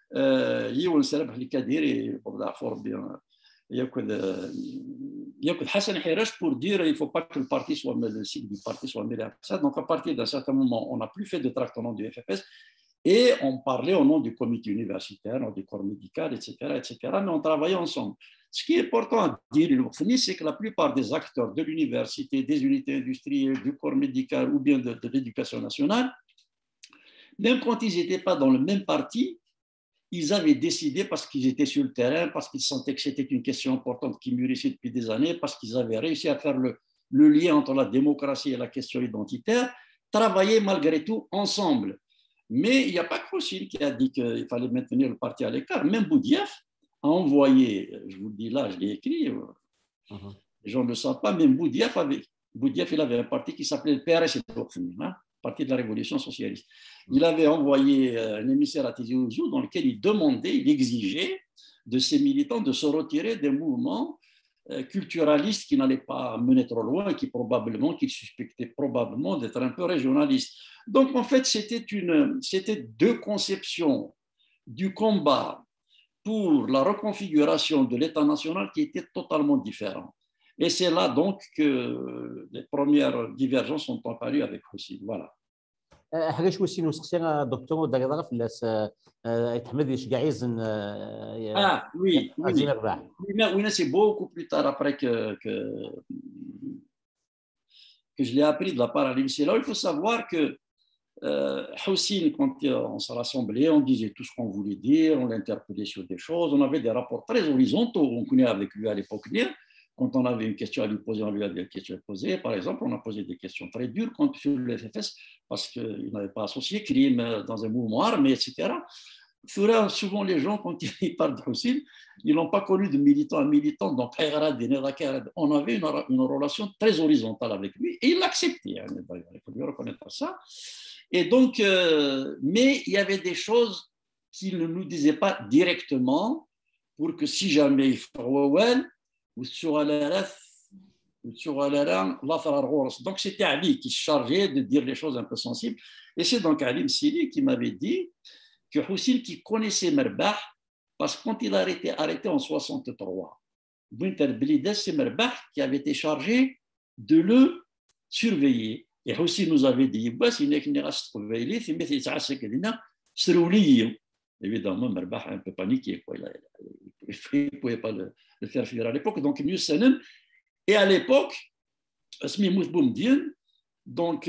Hassan Hirash pour dire qu'il ne faut pas que le parti soit le cycle du parti soit mêlé à ça. Donc, à partir d'un certain moment, on n'a plus fait de tract au nom du FFS. Et on parlait au nom du comité universitaire, du corps médical, etc., mais on travaillait ensemble. Ce qui est important à dire, c'est que la plupart des acteurs de l'université, des unités industrielles, du corps médical ou bien de l'éducation nationale, même quand ils n'étaient pas dans le même parti, ils avaient décidé parce qu'ils étaient sur le terrain, parce qu'ils sentaient que c'était une question importante qui mûrissait depuis des années, parce qu'ils avaient réussi à faire le lien entre la démocratie et la question identitaire, travailler malgré tout ensemble. Mais il n'y a pas que Houssine qui a dit qu'il fallait maintenir le parti à l'écart. Même Boudiaf a envoyé, je vous le dis là, je l'ai écrit, les gens ne le savent pas, même Boudiaf, il avait un parti qui s'appelait le PRS, Parti de la Révolution Socialiste. Il avait envoyé un émissaire à Tizi Ouzou dans lequel il demandait, il exigeait de ses militants de se retirer des mouvements culturalistes qui n'allaient pas mener trop loin et qui suspectaient probablement d'être un peu régionalistes. Donc, en fait, c'était deux conceptions du combat pour la reconfiguration de l'État national qui étaient totalement différentes. Et c'est là donc que les premières divergences sont apparues avec Houssine. Voilà. حاجه واش نسقسي دكتور دغدغه في الناس يتحمد يشجع يزن oui, c'est beaucoup plus tard après que je l'ai appris de la part à l'IMC. Là, il faut savoir que Houssine, quand on s'est rassemblés, on disait tout ce qu'on voulait dire, on l'interpellait sur des choses, on avait des rapports très horizontaux, on connaît avec lui à l'époque. Quand on avait une question à lui poser, on lui avait des questions à poser. Par exemple, on a posé des questions très dures sur le FFS parce qu'il n'avait pas associé crime dans un mouvement armé, etc. Souvent, les gens, quand ils parlent de Houssine, ils n'ont pas connu de militant à militant. Donc, on avait une relation très horizontale avec lui et il l'acceptait. Il faut lui reconnaître ça. Et donc, mais il y avait des choses qu'il ne nous disait pas directement pour que si jamais il faut donc c'était Ali qui se chargeait de dire les choses un peu sensibles. Et c'est donc Ali Msili qui m'avait dit que Houssine qui connaissait Merbah, parce que quand il a été arrêté en 63, c'est Merbah qui avait été chargé de le surveiller. Et Houssine nous avait dit évidemment, Merbah un peu paniqué, quoi. Il ne pouvait pas le faire finir à l'époque. Donc, et à l'époque, Asmi Mousboumdien, donc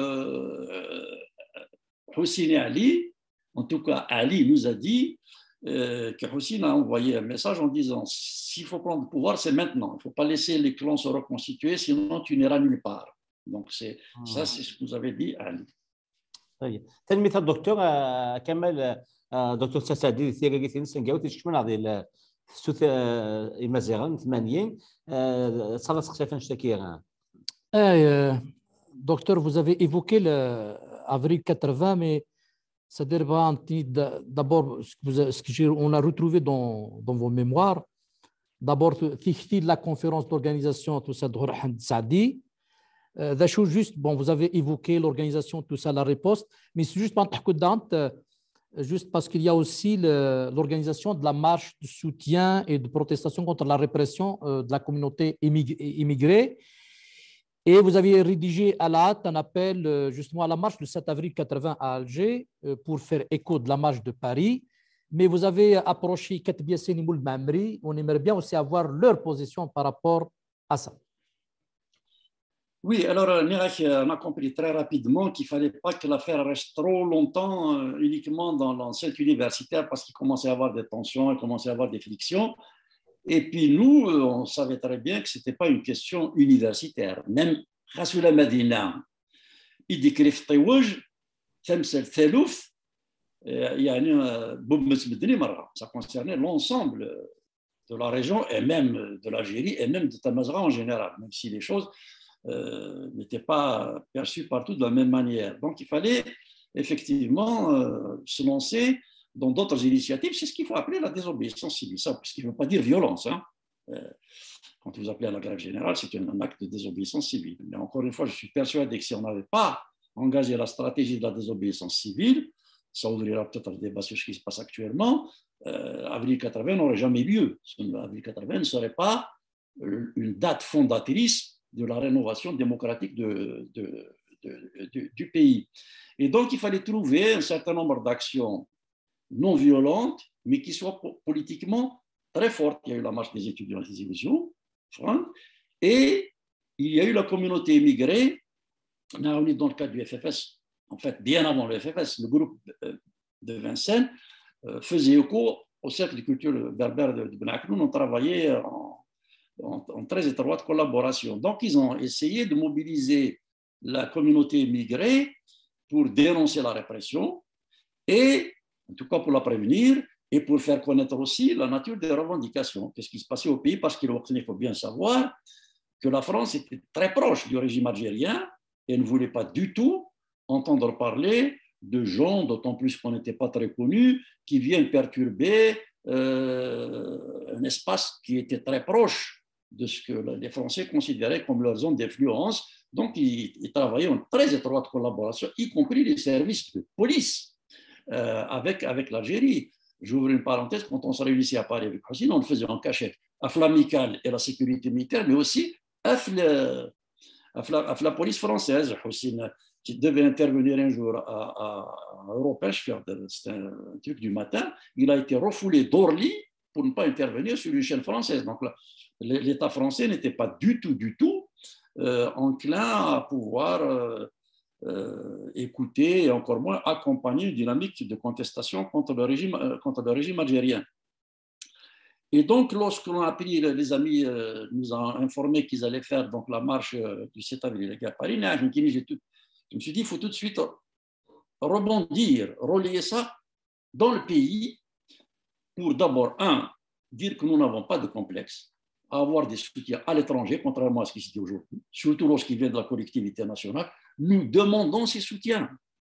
Houssine et Ali, en tout cas, Ali nous a dit que Houssine a envoyé un message en disant s'il faut prendre le pouvoir, c'est maintenant. Il ne faut pas laisser les clans se reconstituer, sinon tu n'iras nulle part. Donc, ça, c'est ce que nous avait dit Ali. تلميذ الدكتور كمال دكتور تسادي ثيريتين سنجاوت تشكمل هذه السوث المزيغان 80 صار سقسيفن شتكير. Docteur, vous avez évoqué l'avril 80, mais c'est-à-dire d'abord ce qu'on a retrouvé dans vos mémoires, d'abord de la conférence d'organisation tout ça de Hamd Saadi. Juste, bon, vous avez évoqué l'organisation, tout ça, la riposte, mais c'est juste juste parce qu'il y a aussi l'organisation de la marche de soutien et de protestation contre la répression de la communauté immigrée. Et vous avez rédigé à la hâte un appel justement à la marche du 7 avril 80 à Alger pour faire écho de la marche de Paris. Mais vous avez approché Katib Yassine Moul Mamri. On aimerait bien aussi avoir leur position par rapport à ça. Oui, alors Nirach, on a compris très rapidement qu'il ne fallait pas que l'affaire reste trop longtemps uniquement dans l'enceinte universitaire parce qu'il commençait à y avoir des tensions, il commençait à y avoir des frictions. Et puis nous, on savait très bien que ce n'était pas une question universitaire. Même Rassoula Madina, il décrit Tewaj, Temsel Telouf, ça concernait l'ensemble de la région et même de l'Algérie et même de Tamazra en général, même si les choses n'étaient pas perçues partout de la même manière. Donc il fallait effectivement se lancer dans d'autres initiatives. C'est ce qu'il faut appeler la désobéissance civile, ça, parce qu'il ne veut pas dire violence. Hein. Quand vous appelez à la grève générale, c'est un acte de désobéissance civile. Mais encore une fois, je suis persuadé que si on n'avait pas engagé la stratégie de la désobéissance civile, ça ouvrira peut-être un débat sur ce qui se passe actuellement. Avril 80 n'aurait jamais lieu. Avril 80 ne serait pas une date fondatrice de la rénovation démocratique du pays. Et donc, il fallait trouver un certain nombre d'actions non violentes, mais qui soient politiquement très fortes. Il y a eu la marche des étudiants et des illusions, et il y a eu la communauté immigrée. On est dans le cadre du FFS, en fait, bien avant le FFS, le groupe de Vincennes faisait écho au cercle de culture berbère de Benaknoun. On travaillait en très étroite collaboration. Donc, ils ont essayé de mobiliser la communauté immigrée pour dénoncer la répression et, en tout cas, pour la prévenir et pour faire connaître aussi la nature des revendications. Qu'est-ce qui se passait au pays? Parce qu'il faut bien savoir que la France était très proche du régime algérien et ne voulait pas du tout entendre parler de gens, d'autant plus qu'on n'était pas très connus, qui viennent perturber un espace qui était très proche de ce que les Français considéraient comme leur zone d'influence. Donc, ils travaillaient en très étroite collaboration, y compris les services de police avec l'Algérie. J'ouvre une parenthèse, quand on se réunissait à Paris avec Houssine, on le faisait en cachette, à l'amicale et la sécurité militaire, mais aussi à la police française. Houssine, qui devait intervenir un jour à Europêche, c'était un truc du matin, il a été refoulé d'Orly pour ne pas intervenir sur une chaîne française. Donc l'État français n'était pas du tout enclin à pouvoir écouter et encore moins accompagner une dynamique de contestation contre le régime algérien. Et donc, lorsqu'on a appris, les amis nous ont informé qu'ils allaient faire donc, la marche du 7 avril à Paris, je me suis dit, il faut tout de suite rebondir, relayer ça dans le pays pour d'abord, dire que nous n'avons pas de complexe à avoir des soutiens à l'étranger, contrairement à ce qui se dit aujourd'hui, surtout lorsqu'il vient de la collectivité nationale. Nous demandons ces soutiens.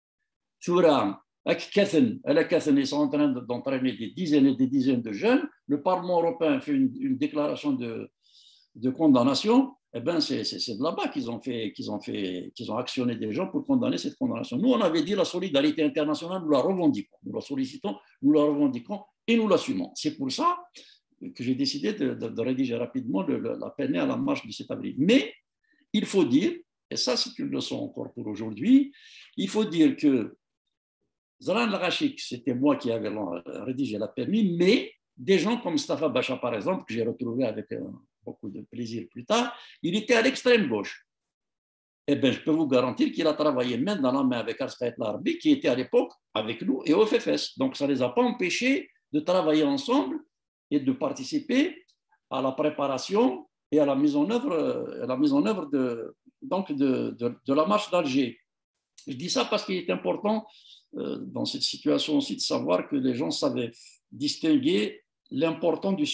Ils sont en train d'entraîner des dizaines et des dizaines de jeunes. Le Parlement européen fait une déclaration de condamnation. Eh bien, c'est de là-bas qu'ils ont actionné des gens pour condamner cette condamnation. Nous, on avait dit la solidarité internationale, nous la revendiquons, nous la sollicitons, nous la revendiquons et nous l'assumons. C'est pour ça que j'ai décidé de rédiger rapidement l'appel à la marche du 7 avril. Mais il faut dire, et ça c'est une leçon encore pour aujourd'hui, il faut dire que Zran Lagachik, c'était moi qui avais rédigé l'appel, mais des gens comme Mustafa Bacha, par exemple, que j'ai retrouvé avec beaucoup de plaisir plus tard, il était à l'extrême gauche. Eh bien, je peux vous garantir qu'il a travaillé main dans la main avec Arsqaït Larbi, qui était à l'époque avec nous et au FFS. Donc, ça ne les a pas empêchés de travailler ensemble et de participer à la préparation et à la mise en œuvre de la marche d'Alger. Je dis ça parce qu'il est important dans cette situation aussi de savoir que les gens savaient distinguer l'important du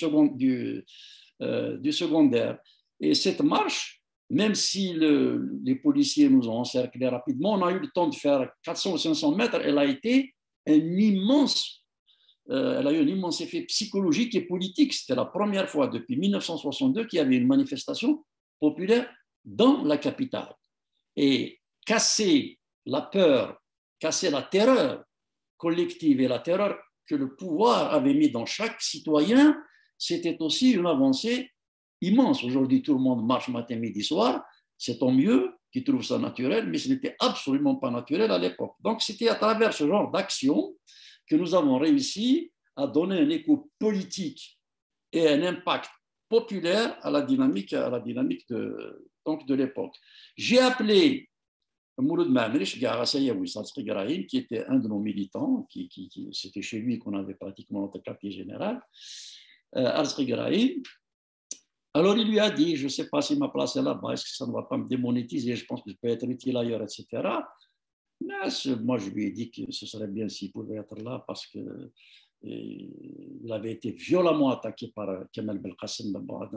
secondaire. Et cette marche, même si les policiers nous ont encerclés rapidement, on a eu le temps de faire 400 ou 500 mètres, elle a été un immense elle a eu un immense effet psychologique et politique. C'était la première fois depuis 1962 qu'il y avait une manifestation populaire dans la capitale. Et casser la peur, casser la terreur collective et la terreur que le pouvoir avait mis dans chaque citoyen, c'était aussi une avancée immense. Aujourd'hui, tout le monde marche matin, midi, soir. C'est tant mieux qu'ils trouvent ça naturel, mais ce n'était absolument pas naturel à l'époque. Donc, c'était à travers ce genre d'action que nous avons réussi à donner un écho politique et un impact populaire à la dynamique de l'époque. J'ai appelé Mouloud Mamrish, qui était un de nos militants, c'était chez lui qu'on avait pratiquement notre quartier général, Arzri Garaïm. Alors il lui a dit, je ne sais pas si ma place est là-bas, est-ce que ça ne va pas me démonétiser, je pense que je peux être utile ailleurs, etc. Mais moi, je lui ai dit que ce serait bien s'il pouvait être là parce qu'il avait été violemment attaqué par Kemal Belkacem.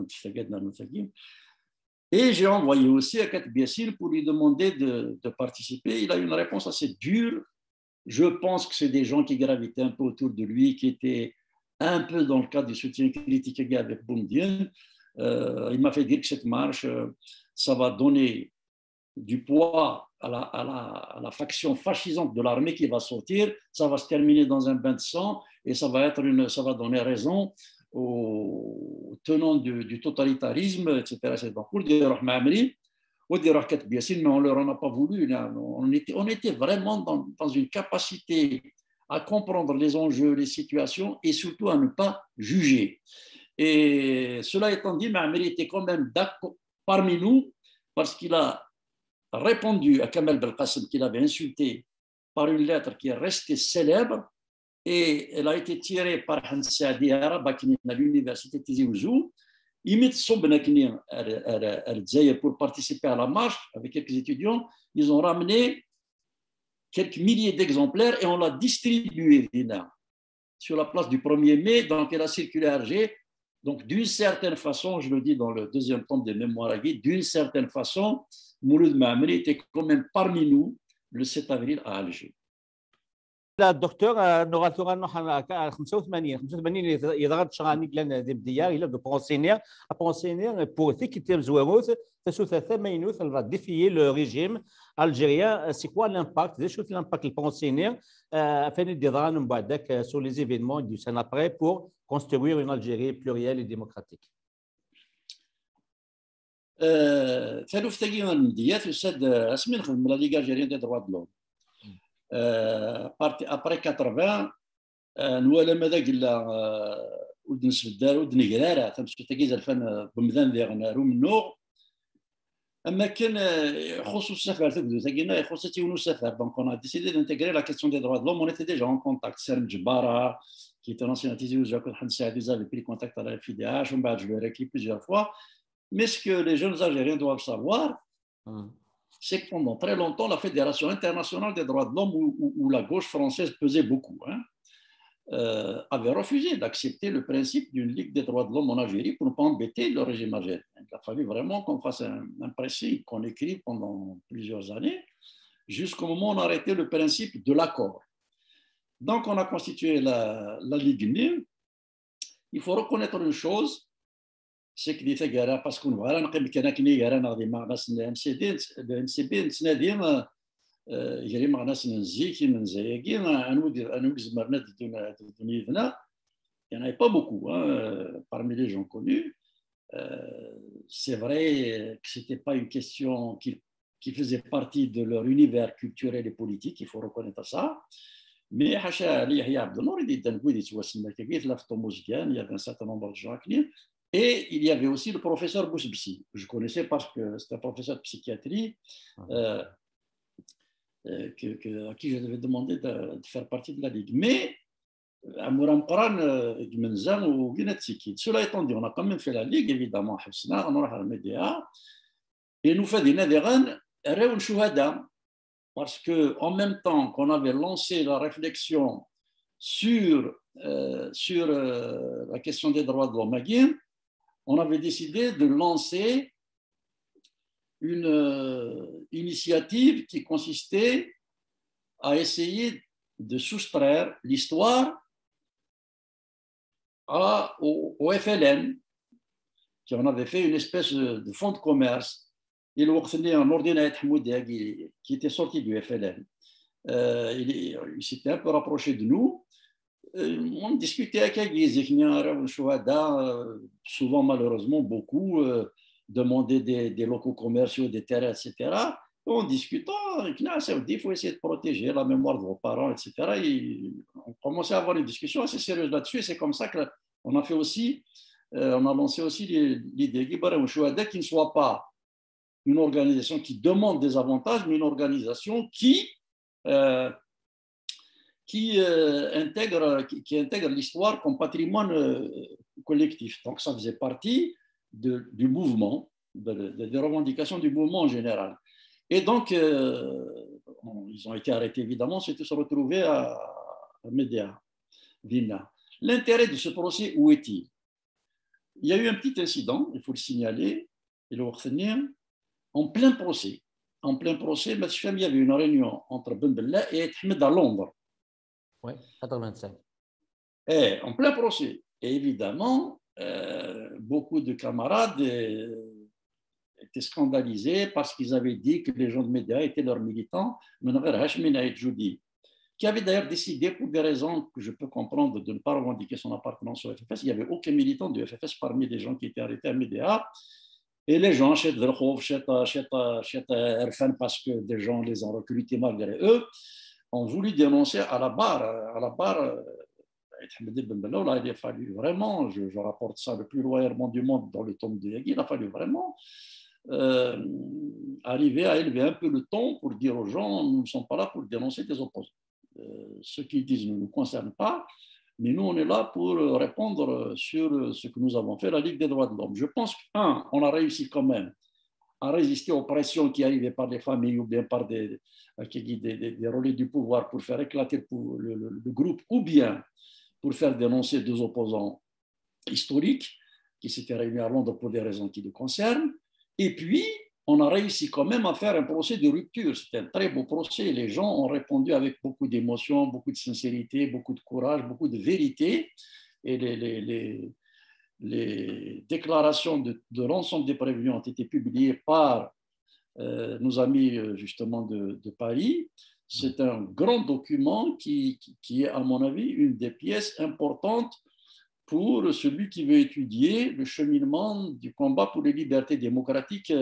Et j'ai envoyé aussi à Katib Yassine pour lui demander de participer. Il a eu une réponse assez dure. Je pense que c'est des gens qui gravitaient un peu autour de lui, qui étaient un peu dans le cadre du soutien critique avec Boumediene. Il m'a fait dire que cette marche, ça va donner du poids à la faction fascisante de l'armée qui va sortir. Ça va se terminer dans un bain de sang et ça va donner raison aux tenants du totalitarisme, etc. Pour dire mais on ne leur en a pas voulu. On était vraiment dans une capacité à comprendre les enjeux, les situations et surtout à ne pas juger. Et cela étant dit, Ma'amri était quand même d'accord parmi nous parce qu'il a répondu à Kamel Belkacem qu'il avait insulté par une lettre qui est restée célèbre et elle a été tirée par Hans Saadi à l'université de Tizi Ouzou. Il met pour participer à la marche avec quelques étudiants. Ils ont ramené quelques milliers d'exemplaires et on l'a distribué sur la place du 1er mai. Donc, elle a circulé à Alger. Donc, d'une certaine façon, je le dis dans le deuxième tome des Mémoires à Guy, d'une certaine façon, Mouloud Mamri était quand même parmi nous le 7 avril à Alger. الدكتور نغاتورا نحن 85 يضغط شغاني لان ديار الى دو بونسينير pour ثيكيتيم زواروت تسوث ثمينوث va défier le régime algérien. C'est quoi l'impact l'impact البونسينير فين الديران من بعدك sur les événements du Sénat après pour construire une Algérie plurielle et démocratique. ثالث تاقينا المديات يساد اسمي نخدم لا ليغ الجيريان دي دروا دو لوم après 80 نوالا ماذا قلنا ود نسفدار ود نقرارة تمسك تاقيز الفن بمذان ذي غنارو منو اما كان يخص السفر تقدو تاقينا يخص تيونو السفر دونك on a décidé d'intégrer la question des droits de l'homme. On était déjà en contact. Serm Djbara qui était un ancien Tizi Ouzou, Hans Saadi avait pris contact à la FIDH, je l'ai réécrit plusieurs fois. Mais ce que les jeunes Algériens doivent savoir, c'est que pendant très longtemps, la Fédération internationale des droits de l'homme, où la gauche française pesait beaucoup, avait refusé d'accepter le principe d'une Ligue des droits de l'homme en Algérie pour ne pas embêter le régime algérien. Il a fallu vraiment qu'on fasse un principe, qu'on écrit pendant plusieurs années, jusqu'au moment où on a arrêté le principe de l'accord. Donc, on a constitué la Ligue NIM. Il faut reconnaître une chose, c'est que ديتا كارا باسكو نبغى نقيم كنا كارا نغدي مع ناس ام سي بي نتنادي يجري مع ناس نزيكي من زياكي انو زمرنا دونيدنا. Il n'y en avait pas beaucoup parmi les gens connus. C'est vrai que ce n'était pas une question qui faisait partie de leur univers culturel et politique, il faut reconnaître ça. Mais il y avait un certain nombre de gens à venir. Et il y avait aussi le professeur Boussbsi, que je connaissais parce que c'était un professeur de psychiatrie à qui je devais demander de faire partie de la Ligue. Mais cela étant dit, on a quand même fait la Ligue, évidemment, et nous fait des nadérans, parce qu'en même temps qu'on avait lancé la réflexion sur la question des droits de l'homme, on avait décidé de lancer une initiative qui consistait à essayer de soustraire l'histoire au FLN, qui en avait fait une espèce de fonds de commerce. Il a un ordinateur qui était sorti du FLN. Il s'était un peu rapproché de nous. On discutait avec Aguiz, souvent malheureusement beaucoup demandaient des locaux commerciaux, des terrains, etc. En discutant, il faut essayer de protéger la mémoire de vos parents, etc. Et on commençait à avoir une discussion assez sérieuse là-dessus. Et c'est comme ça qu'on a fait aussi, on a lancé aussi l'idée qui ne soit pas une organisation qui demande des avantages, mais une organisation qui intègre l'histoire comme patrimoine collectif. Donc, ça faisait partie du mouvement, des revendications du mouvement en général. Et donc, ils ont été arrêtés, évidemment, c'était se retrouver à Médéa, Vilna. L'intérêt de ce procès, où est-il? Il y a eu un petit incident, il faut le signaler, et le retenir, en plein procès. En plein procès, il y avait une réunion entre Ben Bella et Ahmed à Londres. Oui, 85. Et en plein procès. Et évidemment, beaucoup de camarades étaient scandalisés parce qu'ils avaient dit que les gens de médias étaient leurs militants, qui avait d'ailleurs décidé, pour des raisons que je peux comprendre, de ne pas revendiquer son appartenance au FFS. Il n'y avait aucun militant du FFS parmi les gens qui étaient arrêtés à Médéa. Et les gens, chez Erfan, parce que des gens les ont recrutés malgré eux, ont voulu dénoncer à la barre, il a fallu vraiment, je rapporte ça le plus loyalement du monde dans le tome de Yagui, il a fallu vraiment arriver à élever un peu le ton pour dire aux gens, nous ne sommes pas là pour dénoncer des opposants. Ce qu'ils disent ne nous concerne pas, mais nous, on est là pour répondre sur ce que nous avons fait, la Ligue des droits de l'homme. Je pense qu'on a réussi quand même à résister aux pressions qui arrivaient par les familles ou bien par des relais du pouvoir pour faire éclater le groupe, ou bien pour faire dénoncer deux opposants historiques qui s'étaient réunis à Londres pour des raisons qui les concernent. Et puis, on a réussi quand même à faire un procès de rupture. C'était un très beau procès. Les gens ont répondu avec beaucoup d'émotion, beaucoup de sincérité, beaucoup de courage, beaucoup de vérité. Et les déclarations de l'ensemble des prévenus ont été publiées par nos amis justement de Paris. C'est un grand document qui est, à mon avis, une des pièces importantes pour celui qui veut étudier le cheminement du combat pour les libertés démocratiques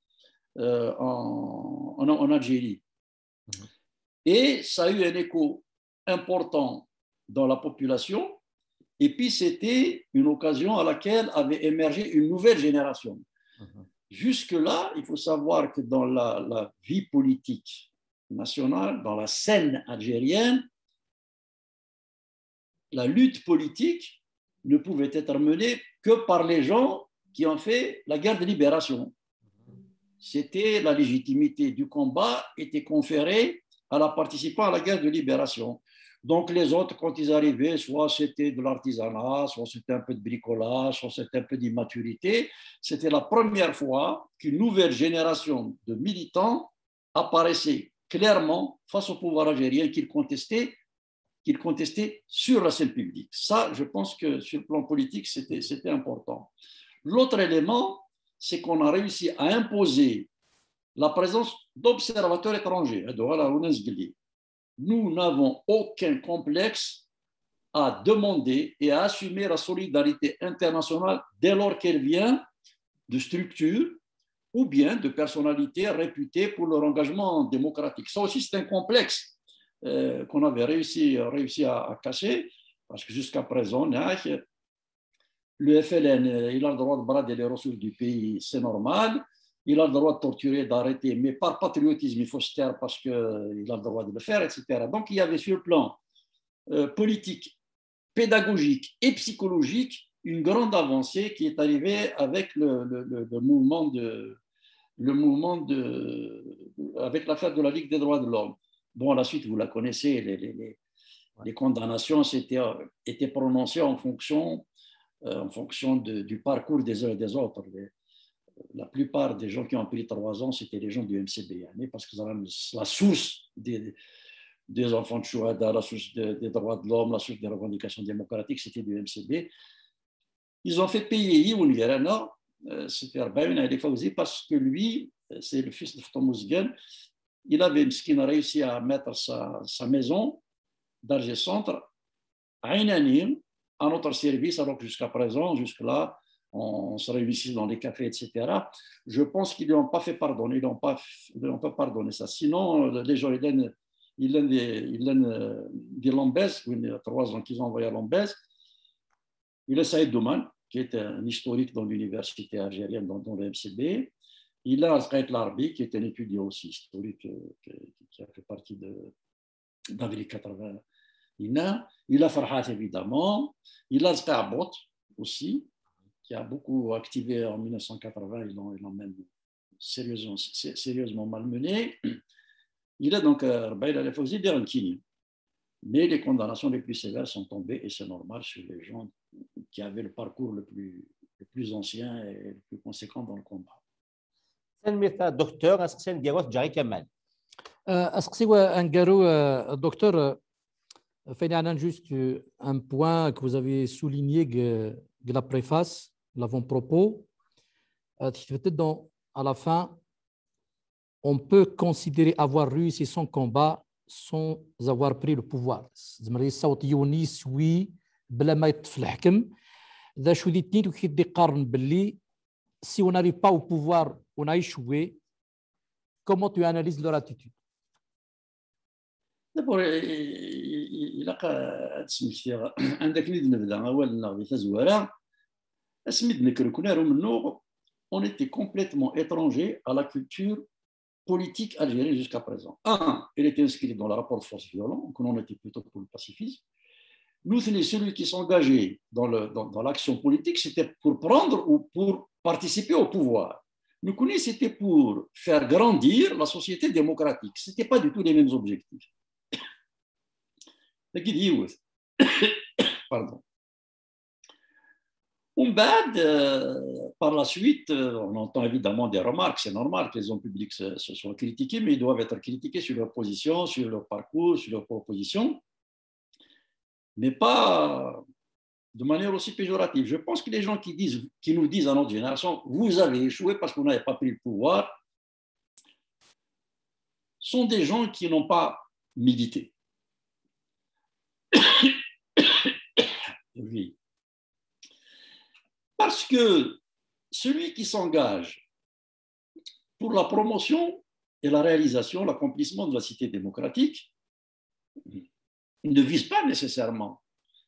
en Algérie. Et ça a eu un écho important dans la population. Et puis, c'était une occasion à laquelle avait émergé une nouvelle génération. Jusque-là, il faut savoir que dans la vie politique nationale, dans la scène algérienne, la lutte politique ne pouvait être menée que par les gens qui ont fait la guerre de libération. C'était la légitimité du combat était conférée à la participant à la guerre de libération. Donc les autres, quand ils arrivaient, soit c'était de l'artisanat, soit c'était un peu de bricolage, soit c'était un peu d'immaturité. C'était la première fois qu'une nouvelle génération de militants apparaissait clairement face au pouvoir algérien qu'il contestait sur la scène publique. Ça, je pense que sur le plan politique, c'était important. L'autre élément, c'est qu'on a réussi à imposer la présence d'observateurs étrangers. Nous n'avons aucun complexe à demander et à assumer la solidarité internationale dès lors qu'elle vient de structures ou bien de personnalités réputées pour leur engagement démocratique. Ça aussi, c'est un complexe qu'on avait réussi à cacher, parce que jusqu'à présent, le FLN, il a le droit de brader les ressources du pays, c'est normal. Il a le droit de torturer, d'arrêter, mais par patriotisme, il faut se taire parce qu'il a le droit de le faire, etc. Donc, il y avait sur le plan politique, pédagogique et psychologique une grande avancée qui est arrivée avec le mouvement avec l'affaire de la Ligue des droits de l'homme. Bon, la suite, vous la connaissez, les condamnations étaient prononcées en fonction du parcours des uns et des autres. La plupart des gens qui ont pris 3 ans, c'était les gens du MCB, parce que la source des enfants de Chouada, la source des droits de l'homme, la source des revendications démocratiques, c'était du MCB. Ils ont fait payer Youn Guerana, c'était Arbaïn Ali Fawzi, parce que lui, c'est le fils de Fatoum Ouzgan, il avait réussi à mettre sa maison d'Alger Centre à Inanim, à notre service, alors que jusqu'à présent, jusque-là, on se réunissait dans les cafés, etc. Je pense qu'ils ne lui ont pas fait pardonner, ils n'ont pas pardonné ça. Sinon, les gens, ils donnent des Lambès, 3 ans qu'ils ont envoyé à Lambès. Il a Saïd Douman, qui est un historique dans l'université algérienne, dans le MCB. Il a Azraït Larbi, qui est un étudiant aussi historique, qui a fait partie d'Avril 80. Il a Farhat, évidemment. Il a Zqabot aussi, qui a beaucoup activé en 1980. Ils l'ont même sérieusement malmené. Il a donc Arbaïl Al-Fawzi Derankini. Mais les condamnations les plus sévères sont tombées, et c'est normal, sur les gens qui avaient le parcours le plus ancien et le plus conséquent dans le combat. سلمي دكتور اسقسي نديروه جاري كمال اسقسي نقارو دكتور فين juste un point que vous avez souligné que la préface, l'avant-propos, peut-être à la fin, on peut considérer avoir réussi son combat sans avoir pris le pouvoir. زعما صوت يونس وي بلا ما يطفي الحكم ذا شو دي اثنين وكيدي قارن باللي si on n'arrive pas au pouvoir on a échoué. Comment tu analyses leur attitude? D'abord, il a تسميتها عندك اللي نبدا اول نغدي تزواره اسميت نكركونارو منو. On était complètement étranger à la culture politique algérienne jusqu'à présent. Il était inscrit dans le rapport de force violent, que l'on était plutôt pour le pacifisme. Nous, celui qui s'engageait dans l'action politique, c'était pour prendre ou pour participer au pouvoir. Nous connaissons, c'était pour faire grandir la société démocratique. Ce n'était pas du tout les mêmes objectifs. Pardon. Par la suite, on entend évidemment des remarques. C'est normal que les hommes publics se soient critiqués, mais ils doivent être critiqués sur leur position, sur leur parcours, sur leurs propositions, mais pas de manière aussi péjorative. Je pense que les gens qui nous disent à notre génération, vous avez échoué parce que vous n'avez pas pris le pouvoir, sont des gens qui n'ont pas milité. Oui. Parce que celui qui s'engage pour la promotion et la réalisation, l'accomplissement de la cité démocratique, ne vise pas nécessairement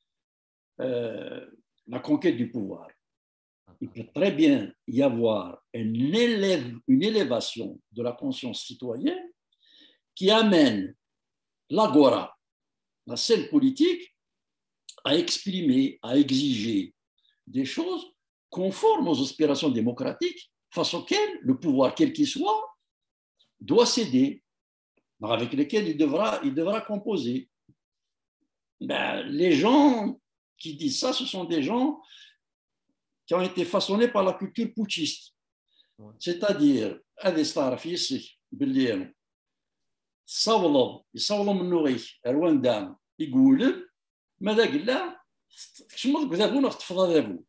la conquête du pouvoir. Il peut très bien y avoir une élévation de la conscience citoyenne qui amène l'agora, la scène politique, à exprimer, à exiger des choses conformes aux aspirations démocratiques face auxquelles le pouvoir, quel qu'il soit, doit céder, avec lesquels il devra composer. Les gens qui disent ça, ce sont des gens qui ont été façonnés par la culture putschiste. C'est-à-dire, يصولوا من نوغي اروان دام يقول ماذا قال كشمض كذابون تفضل ذابو.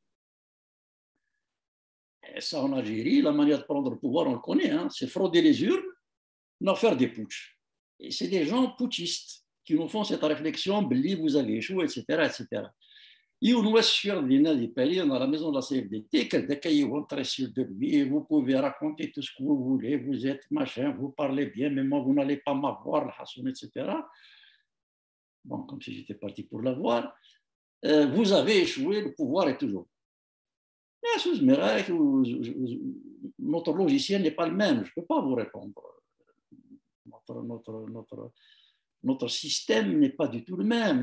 Ça, en Algérie, la manière de prendre le pouvoir, on le connaît, hein, c'est frauder les urnes, non faire des putschs. Et c'est des gens putschistes qui nous font cette réflexion, vous avez échoué, etc., etc. Et on nous assure des pays dans la maison de la CFDT, très sûr de lui, vous pouvez raconter tout ce que vous voulez, vous êtes machin, vous parlez bien, mais moi, vous n'allez pas m'avoir, etc. Bon, comme si j'étais parti pour l'avoir. Vous avez échoué, le pouvoir est toujours. Notre logiciel n'est pas le même, je ne peux pas vous répondre. Notre système n'est pas du tout le même.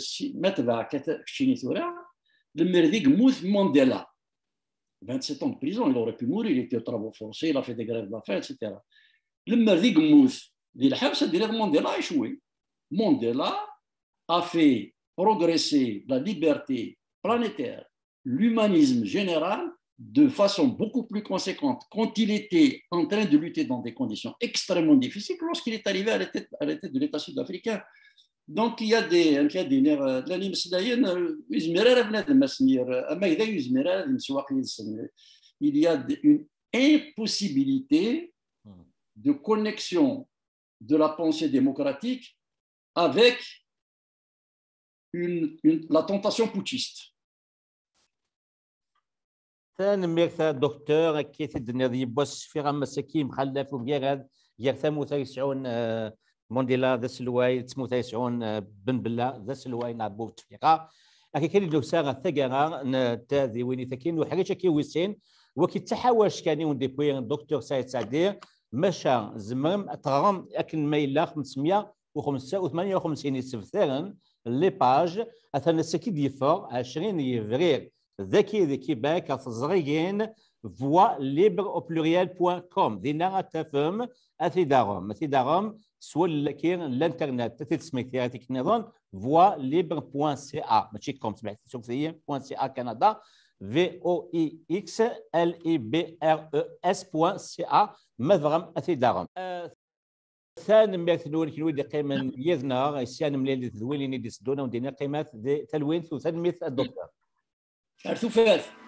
Le merdique mouth Mandela. 27 ans de prison, il aurait pu mourir, il était aux travaux forcés, il a fait des grèves de la faim, etc. Le merdique mouth, Mandela a échoué. Mandela a fait progresser la liberté planétaire, l'humanisme général de façon beaucoup plus conséquente quand il était en train de lutter dans des conditions extrêmement difficiles lorsqu'il est arrivé à la tête de l'État sud-africain. دونك كادينير لاني مسلاين يزمر راه بنادم اسنير اما اذا يزمر راه مسواق يسن il y a une impossibilité de connexion de la pensée démocratique avec la tentation putschiste. ثاني ميرثا دكتور كيف الدنيا دي بوس في غام مساكين مخلف وبيراد يرثمو تيسعون مونديلا ذا سلواي تسمو تيسعون بن بلا ذا سلواي نعبو تفيقا اكي كاين لو ساغا ثقا نتاذي ويني ثكين وحاجه كي ويسين وكي تحاوش كاني وندي بوين دكتور سعيد سعدير مشى زمرم تغرم اكن ميلا 558 سفثرن لي باج اثنا سكيد يفور 20 يفرير ذكي ذكي باك الزغيين فوا ليبر او بلوريال بوان كوم دينا تفهم اثيدارهم سول كاين الانترنت تسميتي نظام فوا ليبر بوان سي ا ماشي كوم سمعت سوفيا بوان سي ا كندا في او اي اكس ال اي بي ار او اس بوان سي ا مذغم اثيدارهم ثاني مثلون كي ودي قيمه يذنا السيان ملي ذويلين دي سدونا ودينا قيمات تلوين ثلاث الدكتور ارثوفات